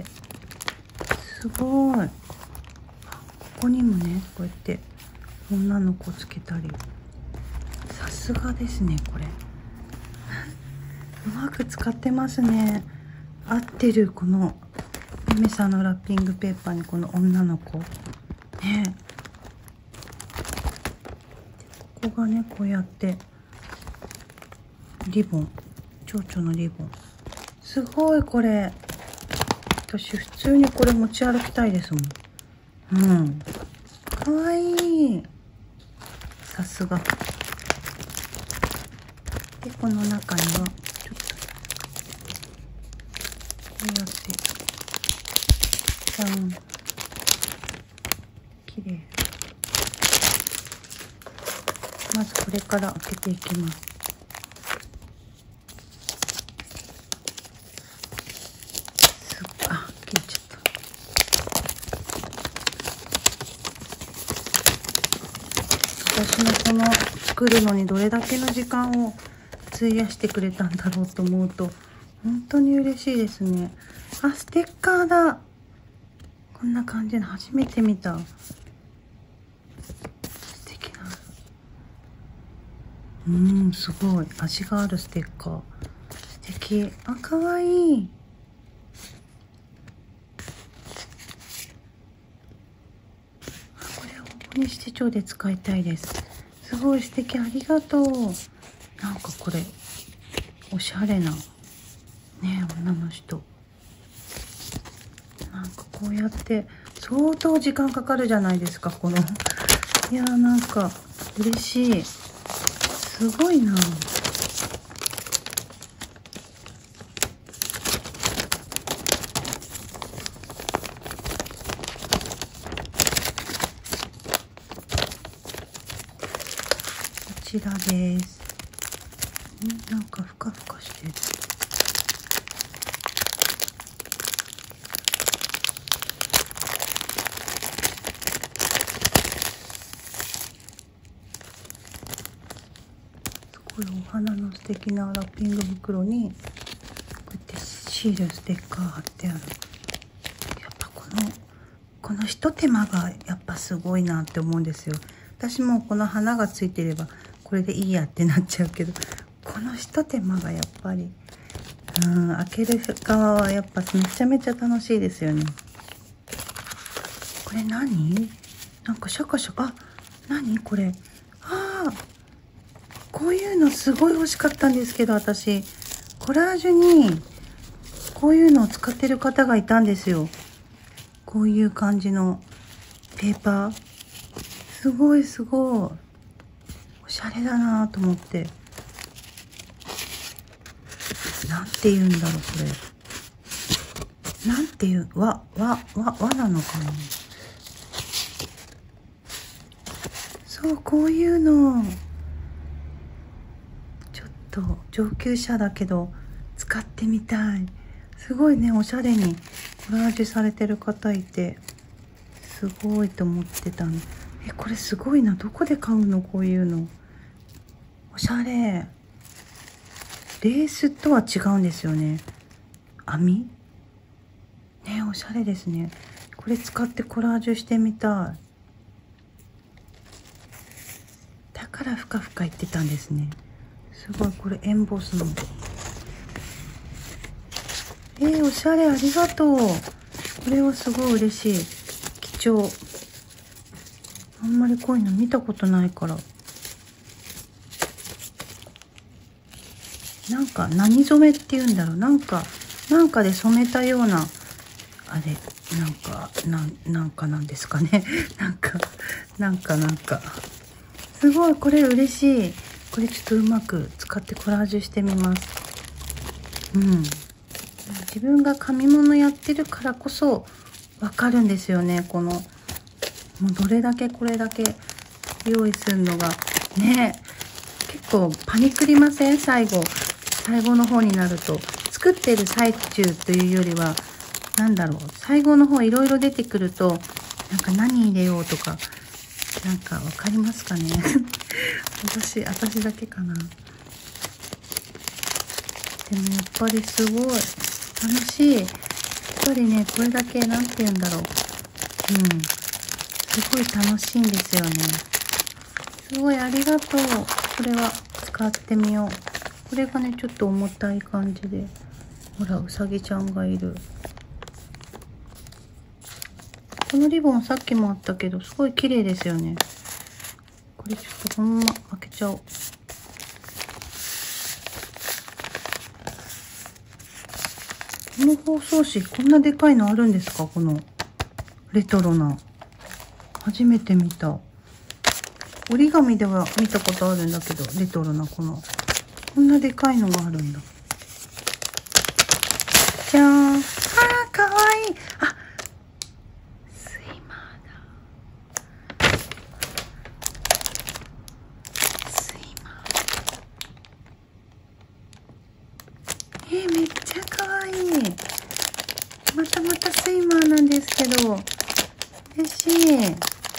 すごい。ここにもね、こうやって女の子つけたり。さすがですね、これ。うまく使ってますね。合ってる、このめめさんのラッピングペーパーにこの女の子。ね。ここがね、こうやって、リボン。蝶々のリボン。すごい、これ。私、普通にこれ持ち歩きたいですもん。うん。かわいい。さすが。で、この中には、ちょっと、こうやって、じゃん。きれい。まずこれから開けていきます。すっあ、切れちゃった。私のこの作るのにどれだけの時間を費やしてくれたんだろうと思うと本当に嬉しいですね。あ、ステッカーだ。こんな感じの初めて見た。素敵な。うん、すごい味があるステッカー。素敵。あ、かわいい。これをここにして帳で使いたいです。すごい素敵。ありがとう。なんかこれおしゃれなね、女の人。なんかこうやって相当時間かかるじゃないですか、この。いやー、なんか嬉しい。すごいな。こちらです。ん、なんかふかふかしてる。こごいお花の素敵なラッピング袋にこうやってシール、ステッカー貼ってある。やっぱこのこのひと手間がやっぱすごいなって思うんですよ。私もこの花がついてればこれでいいやってなっちゃうけど、このひと手間がやっぱり、うん、開ける側はやっぱめちゃめちゃ楽しいですよね。これ何？なんかシャカシャカ、あ、何これ。ああ、こういうのすごい欲しかったんですけど、私コラージュにこういうのを使ってる方がいたんですよ。こういう感じのペーパー、すごいすごいおしゃれだなと思って。なんて言うんだろう、これなんていう、わわわわなのかな。そう、こういうのちょっと上級者だけど使ってみたい。すごいね、おしゃれにコラージュされてる方いてすごいと思ってたの。え、これすごいな。どこで買うの、こういうの。おしゃれ。レースとは違うんですよね。網ね、おしゃれですね。これ使ってコラージュしてみたい。だからふかふか言ってたんですね。すごい、これエンボスの。えー、おしゃれ、ありがとう。これはすごい嬉しい。貴重。あんまりこういうの見たことないから。なんか何染めっていうんだろう。なんかなんかで染めたようなあれ、なんかなんなんかなんですかね。なんかなんかなんかすごい、これ嬉しい。これちょっとうまく使ってコラージュしてみます。うん。自分が紙物やってるからこそわかるんですよね。このもうどれだけこれだけ用意するのがね、結構パニクりません？最後最後の方になると。作ってる最中というよりは、なんだろう、最後の方いろいろ出てくると、なんか何入れようとか、なんかわかりますかね。私私だけかな。でもやっぱりすごい楽しい。やっぱりね、これだけなんて言うんだろう、うん、すごい楽しいんですよね。すごいありがとう。これは使ってみよう。これがね、ちょっと重たい感じで、ほら、うさぎちゃんがいる。このリボンさっきもあったけど、すごい綺麗ですよね。これちょっとほんま開けちゃおう。この包装紙、こんなでかいのあるんですか？このレトロな。初めて見た。折り紙では見たことあるんだけど、レトロなこの。こんなでかいのがあるんだ。じゃーん。あー、かわいい。あ、スイマーだ。スイマー。えー、めっちゃかわいい。またまたスイマーなんですけど、嬉しい。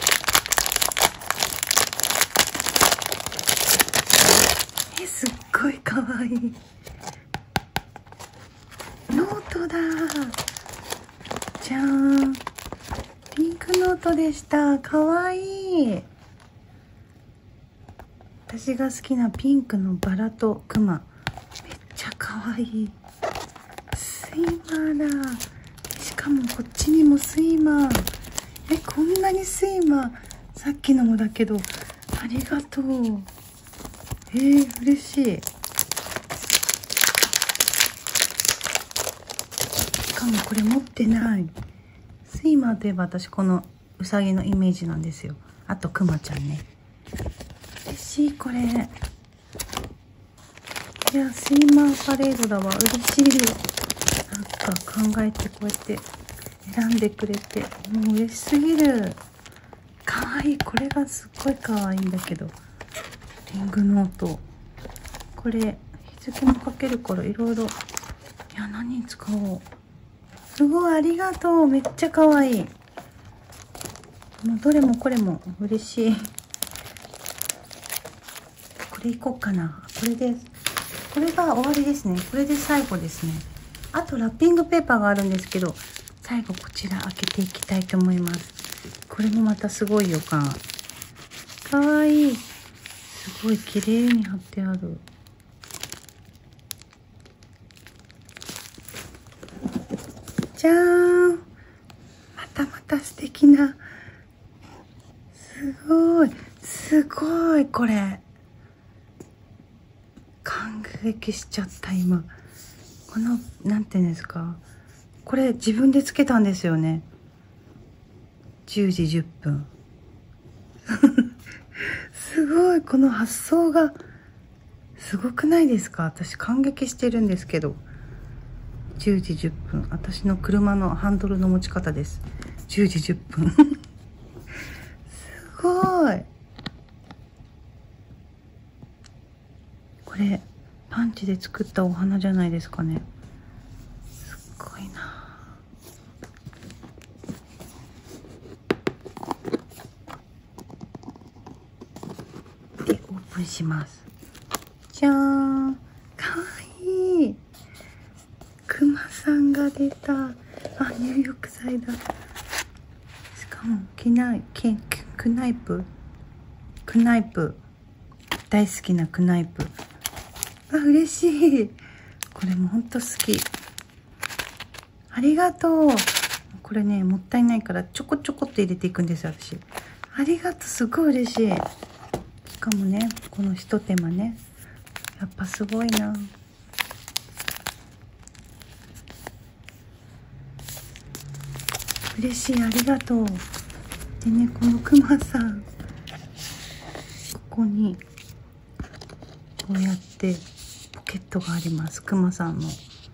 え、すっごいかわいい。ノートだ。じゃーん。ピンクノートでした。かわいい。私が好きなピンクのバラとクマ。めっちゃかわいい。スイマーだ。しかもこっちにもスイマー。え、こんなにスイマー。さっきのもだけど、ありがとう。えー、嬉しい。しかもこれ持ってない。スイマーといえば私このうさぎのイメージなんですよ。あとクマちゃんね。嬉しい、これ。いや、スイマーパレードだわ。嬉しい。なんか考えてこうやって選んでくれて、もう嬉しすぎる。かわいい。これがすっごいかわいいんだけど。リングノート。これ日付も書けるからいろいろ。いや、何に使おう。すごい、ありがとう。めっちゃかわいい。もうどれもこれも嬉しい。これいこうかな。 これです。これが終わりですね。これで最後ですね。あとラッピングペーパーがあるんですけど、最後こちら開けていきたいと思います。これもまたすごい予感。かわいい。すごい綺麗に貼ってある。じゃーん。またまた素敵な。すごい。すごい、これ。感激しちゃった、今。この、なんていうんですか。これ自分でつけたんですよね。じゅうじじゅっぷん。すごい、この発想がすごくないですか？私感激してるんですけど。じゅうじじゅっぷん、私の車のハンドルの持ち方です。じゅうじじゅっぷん。すごい。これパンチで作ったお花じゃないですかね。すごいな。でオープンします。じゃーん。かわいい。クマさんが出た。あ、入浴剤だ。しかもキナイキクナイプクナイプ大好きなクナイプ。あ、嬉しい。これもほんと好き。ありがとう。これね、もったいないからちょこちょこって入れていくんですよ、私。ありがとう、すごい嬉しい。しかもね、このひと手間ね。やっぱすごいな。嬉しい、ありがとう。でね、このクマさん。ここに、こうやってポケットがあります、クマさんの。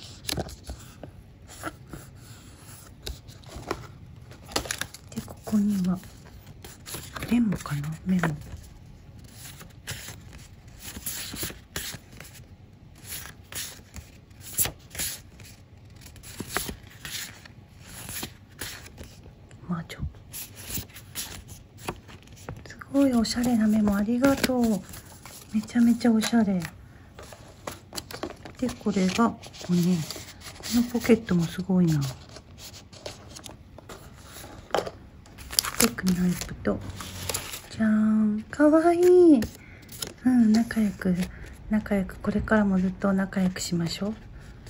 で、ここには、メモかな、メモ。魔女。すごいおしゃれなメモ、ありがとう。めちゃめちゃおしゃれ。で、これが、ここね、このポケットもすごいな。で、クナイプと、じゃーん、かわいい。うん、仲良く、仲良く、これからもずっと仲良くしましょう。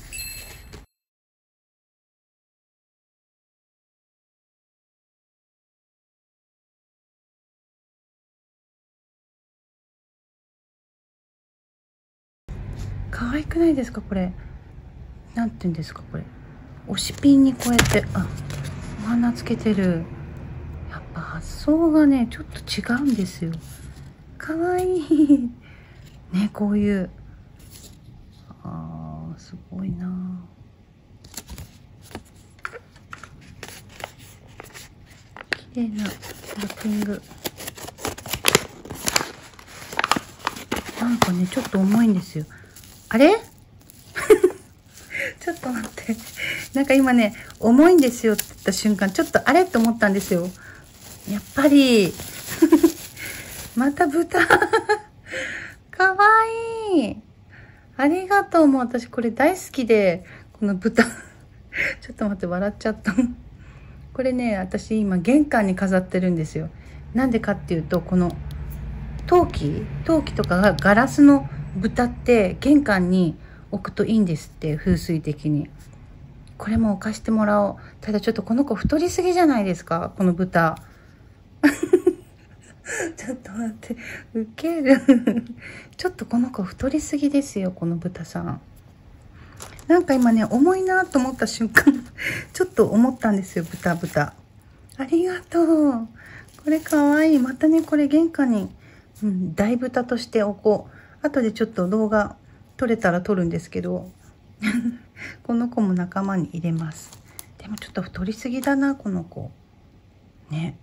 可愛くないですかこれ。なんて言うんですかこれ。推しピンにこうやって、あ、お花つけてる。やっぱ発想がね、ちょっと違うんですよ。可愛い。ね、こういう。あー、すごいな。綺麗なラッピング。なんかね、ちょっと重いんですよ。あれちょっと待って。なんか今ね、重いんですよって言った瞬間、ちょっとあれって思ったんですよ。やっぱり。また豚。かわいい。ありがとう。もう私これ大好きで、この豚。ちょっと待って、笑っちゃった。これね、私今玄関に飾ってるんですよ。なんでかっていうと、この陶器陶器とかがガラスの豚って玄関に置くといいんですって、風水的に。これも置かしてもらおう。ただちょっとこの子太りすぎじゃないですか、この豚。ちょっと待って、ウケる。ちょっとこの子太りすぎですよ、この豚さん。なんか今ね、重いなと思った瞬間、ちょっと思ったんですよ、豚豚。ありがとう。これかわいい。またね、これ玄関に、うん、大豚として置こう。後でちょっと動画撮れたら撮るんですけど、この子も仲間に入れます。でもちょっと太りすぎだな、この子。ね。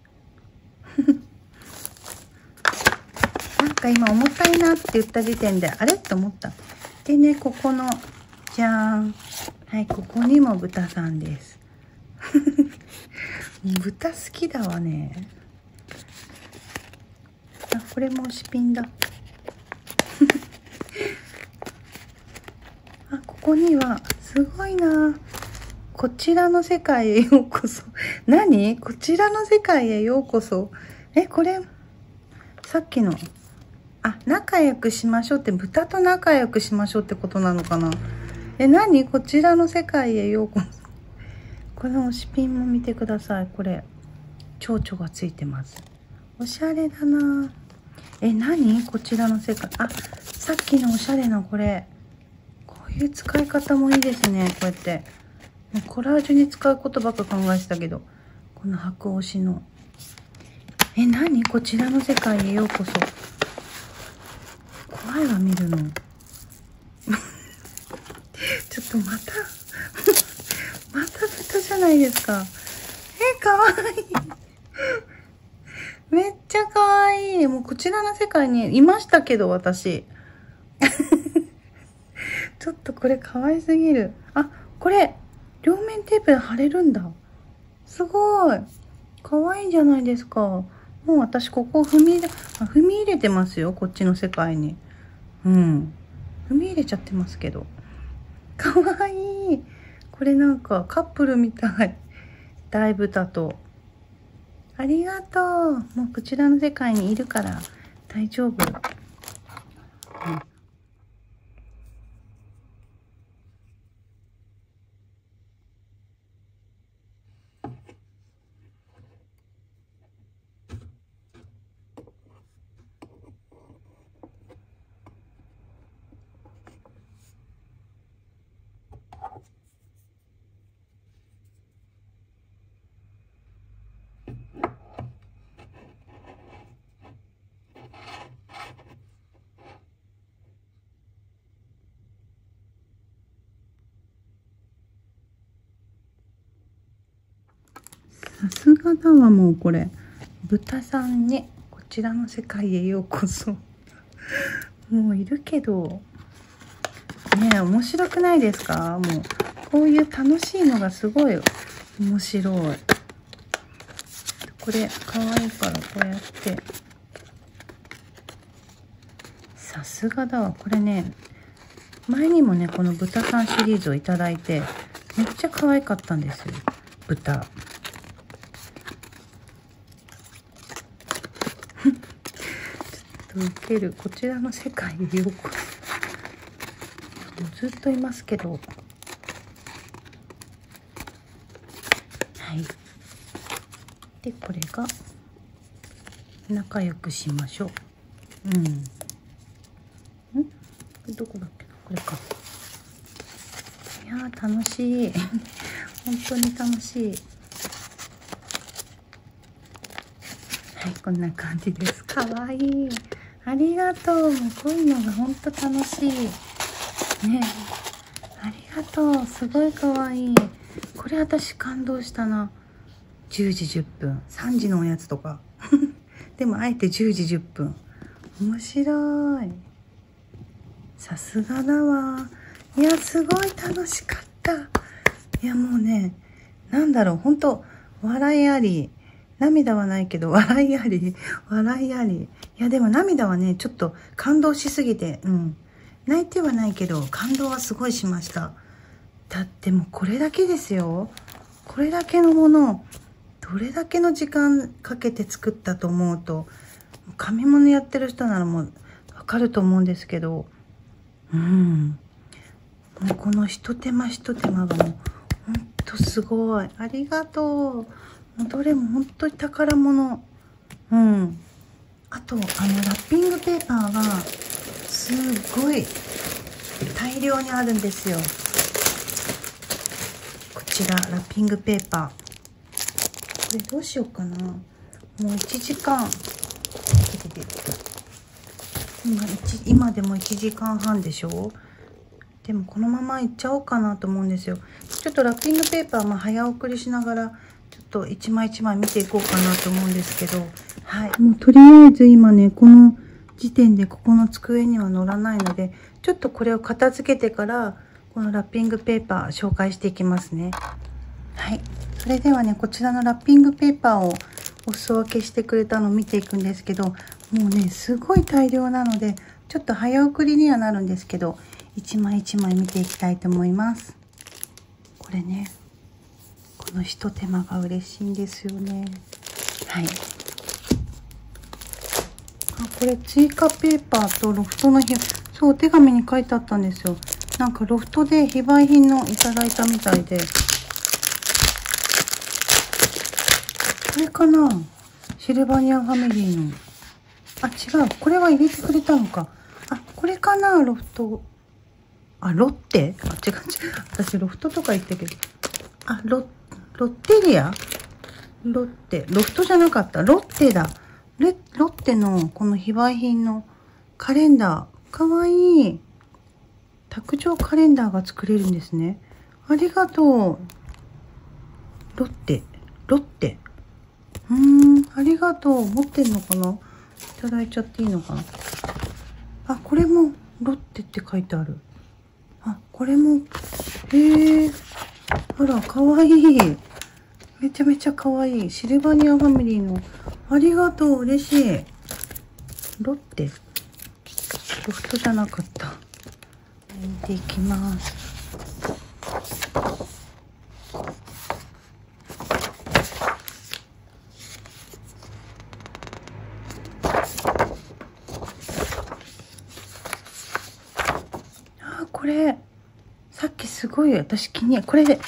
なんか今重たいなって言った時点で、あれって思った。でね、ここの、じゃーん。はい、ここにも豚さんです。豚好きだわね。あ、これも推しピンだ。 こにはすごいな。こちらの世界へようこそ。何？こちらの世界へようこそ。え、これさっきの、あ、仲良くしましょうって、豚と仲良くしましょうってことなのかな。え、何？こちらの世界へようこそ。この推しピンも見てください。これ蝶々がついてます。おしゃれだな。え、何？こちらの世界。あ、さっきのおしゃれなこれ。こういう使い方もいいですね。こうやってコラージュに使うことばっか考えてたけど、この白押しの、え、何？こちらの世界へようこそ。怖いわ、見るの。ちょっとまたまた豚じゃないですか。え、かわいい。めっちゃかわいい。もうこちらの世界にいましたけど、私。ちょっとこれかわいすぎる。あ、これ、両面テープで貼れるんだ。すごい。かわいいじゃないですか。もう私ここ踏み入れ、あ、踏み入れてますよ。こっちの世界に。うん。踏み入れちゃってますけど。かわいい。これなんかカップルみたい。大豚と。ありがとう。もうこちらの世界にいるから大丈夫。うん、さすがだわ。もうこれ豚さんにこちらの世界へようこそ。もういるけどねえ、面白くないですか？もうこういう楽しいのがすごい面白い。これ可愛いからこうやって、さすがだわ。これね、前にもねこの豚さんシリーズをいただいてめっちゃ可愛かったんですよ、豚。ちょっとウケる。こちらの世界へようこそ。ずっといますけど、はい。でこれが仲良くしましょう。うん。ん？どこだっけな、これか。いやー楽しい。本当に楽しい。はい、こんな感じです。かわいい。ありがとう。もうこういうのが本当楽しい。ね。ありがとう。すごいかわいい。これ私感動したな。じゅうじじゅっぷん。さんじのおやつとか。でもあえてじゅうじじゅっぷん。面白い。さすがだわ。いや、すごい楽しかった。いや、もうね、なんだろう、本当笑いあり。涙はないけど笑いあり、笑いあり。いやでも涙はねちょっと感動しすぎて、うん、泣いてはないけど感動はすごいしました。だってもうこれだけですよ。これだけのものをどれだけの時間かけて作ったと思うと、紙物やってる人ならもうわかると思うんですけど、うん、もうこのひと手間ひと手間がもうほんとすごい。ありがとう。どれも本当に宝物。うん。あと、あの、ラッピングペーパーが、すごい、大量にあるんですよ。こちら、ラッピングペーパー。これどうしようかな。もういちじかん。今、今でもいちじかんはんでしょ。でもこのままいっちゃおうかなと思うんですよ。ちょっとラッピングペーパー、まあ、早送りしながら、ちょっと一枚一枚見ていこうかなと思うんですけど、はい。もうとりあえず今ね、この時点でここの机には載らないので、ちょっとこれを片付けてから、このラッピングペーパー紹介していきますね。はい。それではね、こちらのラッピングペーパーをお裾分けしてくれたのを見ていくんですけど、もうね、すごい大量なので、ちょっと早送りにはなるんですけど、 一枚一枚見ていきたいと思います。これね、このひと手間が嬉しいんですよね。はい。あ、これ追加ペーパーとロフトの日、そう、お手紙に書いてあったんですよ。なんかロフトで非売品のいただいたみたいで。これかな？シルバニアファミリーの。あ、違う。これは入れてくれたのか。あ、これかな？ロフト。あ、ロッテ？あ、違う違う。私ロフトとか言ってるけど。あ、ロ、ロッテリア？ロッテ。ロフトじゃなかった。ロッテだ。レ、ロッテのこの非売品のカレンダー。かわいい。卓上カレンダーが作れるんですね。ありがとう。ロッテ。ロッテ。うーん、ありがとう。持ってんのかな？いただいちゃっていいのかな？あ、これもロッテって書いてある。あ、これも、へえ。あら、かわいい。めちゃめちゃかわいい。シルバニアファミリーの。ありがとう。嬉しい。ロッテ。ロフトじゃなかった。見ていきます。あ、これさっきすごい私気にこれで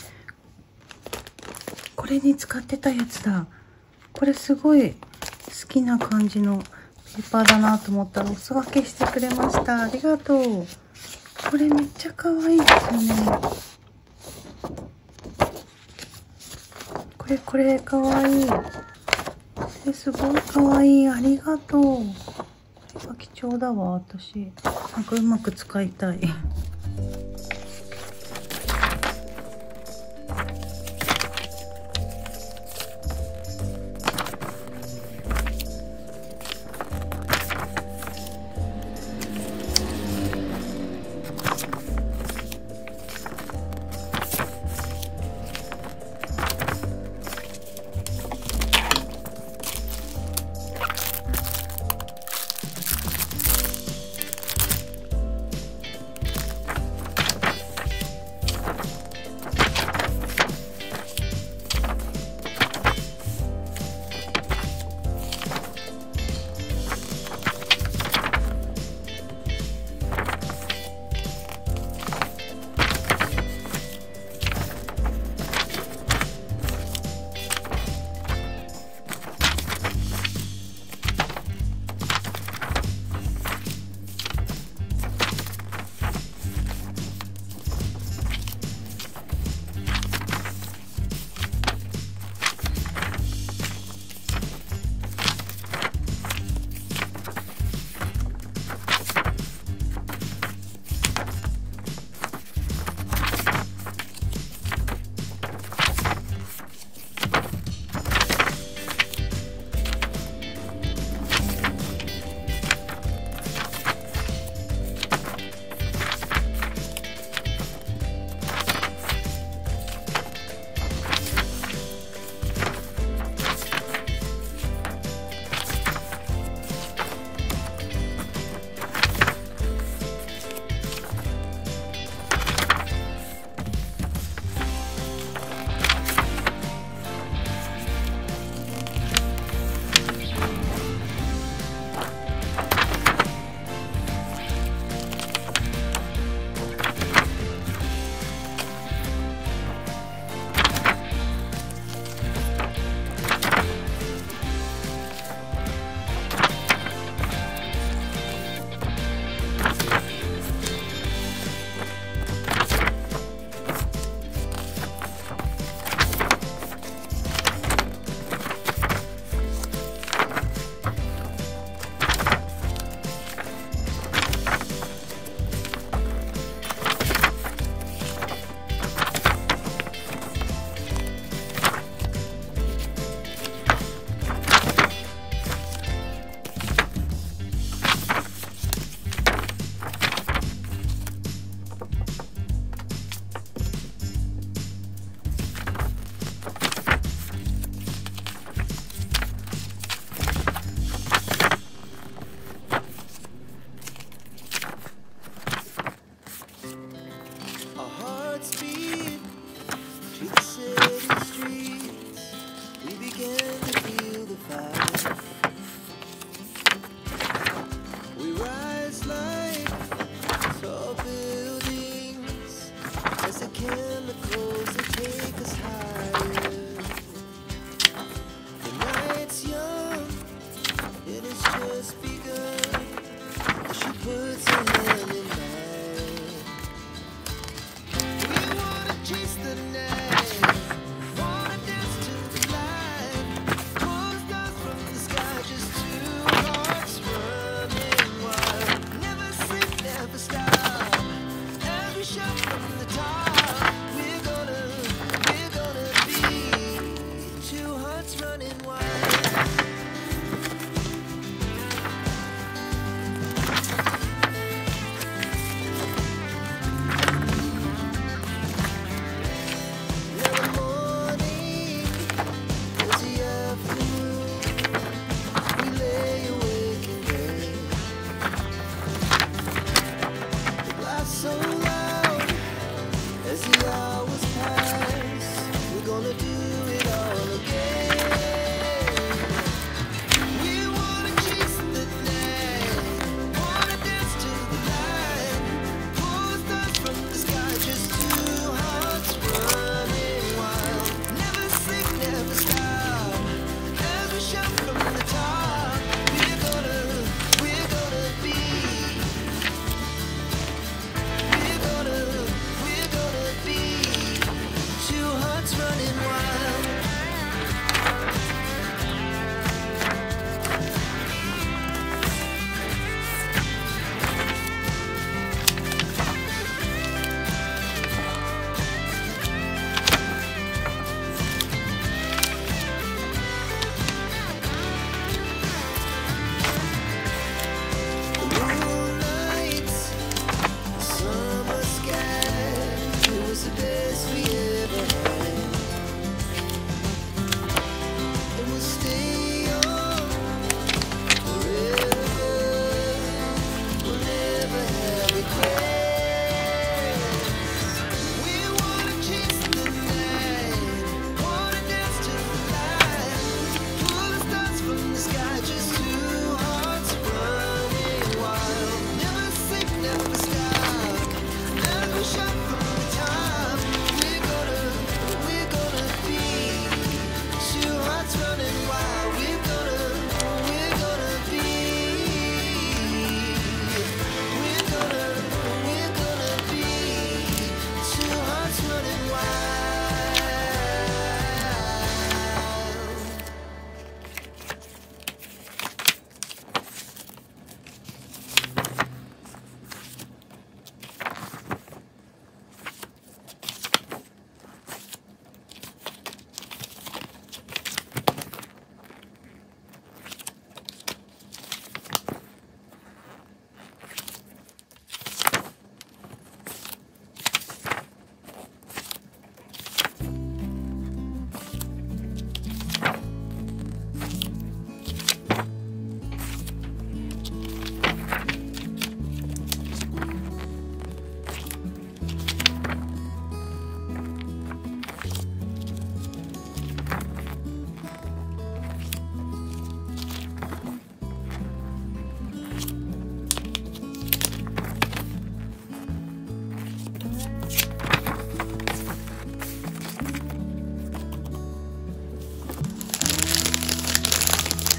これに使ってたやつだ。これすごい好きな感じのペーパーだなと思ったらお裾分けしてくれました。ありがとう。これめっちゃ可愛いですよね。これこれ可愛い。え、すごい可愛い。ありがとう。これは貴重だわ。私なんかうまく使いたい。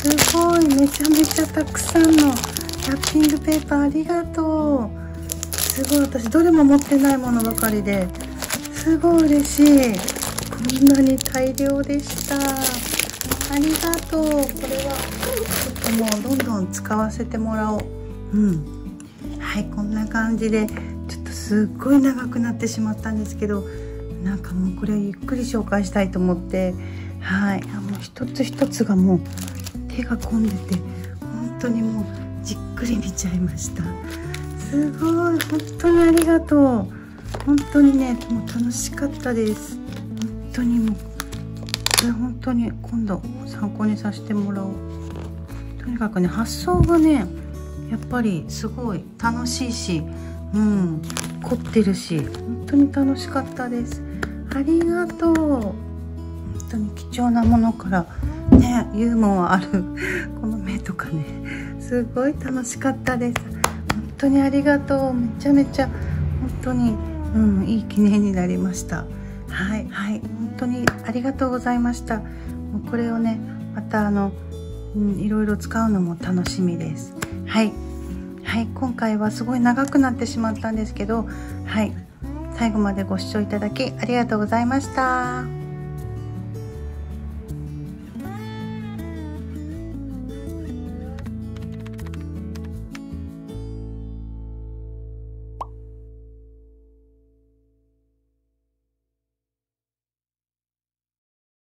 すごい、めちゃめちゃたくさんのラッピングペーパーありがとう。すごい、私どれも持ってないものばかりですごい嬉しい。こんなに大量でした。ありがとう。これはちょっともうどんどん使わせてもらおう。うん、はい、こんな感じでちょっとすっごい長くなってしまったんですけど、なんかもうこれをゆっくり紹介したいと思って、はい、あ、もう一つ一つがもう手が込んでて、本当にもうじっくり見ちゃいました。すごい、本当にありがとう。本当にね、もう楽しかったです。本当にもうこれ本当に今度参考にさせてもらおう。とにかくね、発想がねやっぱりすごい楽しいし、うん、凝ってるし、本当に楽しかったです。ありがとう。本当に貴重なものからね、ユーモアあるこの目とかね、すごい楽しかったです。本当にありがとう。めちゃめちゃ本当に、うん、いい記念になりました。はいはい、本当にありがとうございました。もうこれをね、またあの、うん、いろいろ使うのも楽しみです。はいはい、今回はすごい長くなってしまったんですけど、はい、最後までご視聴いただきありがとうございました。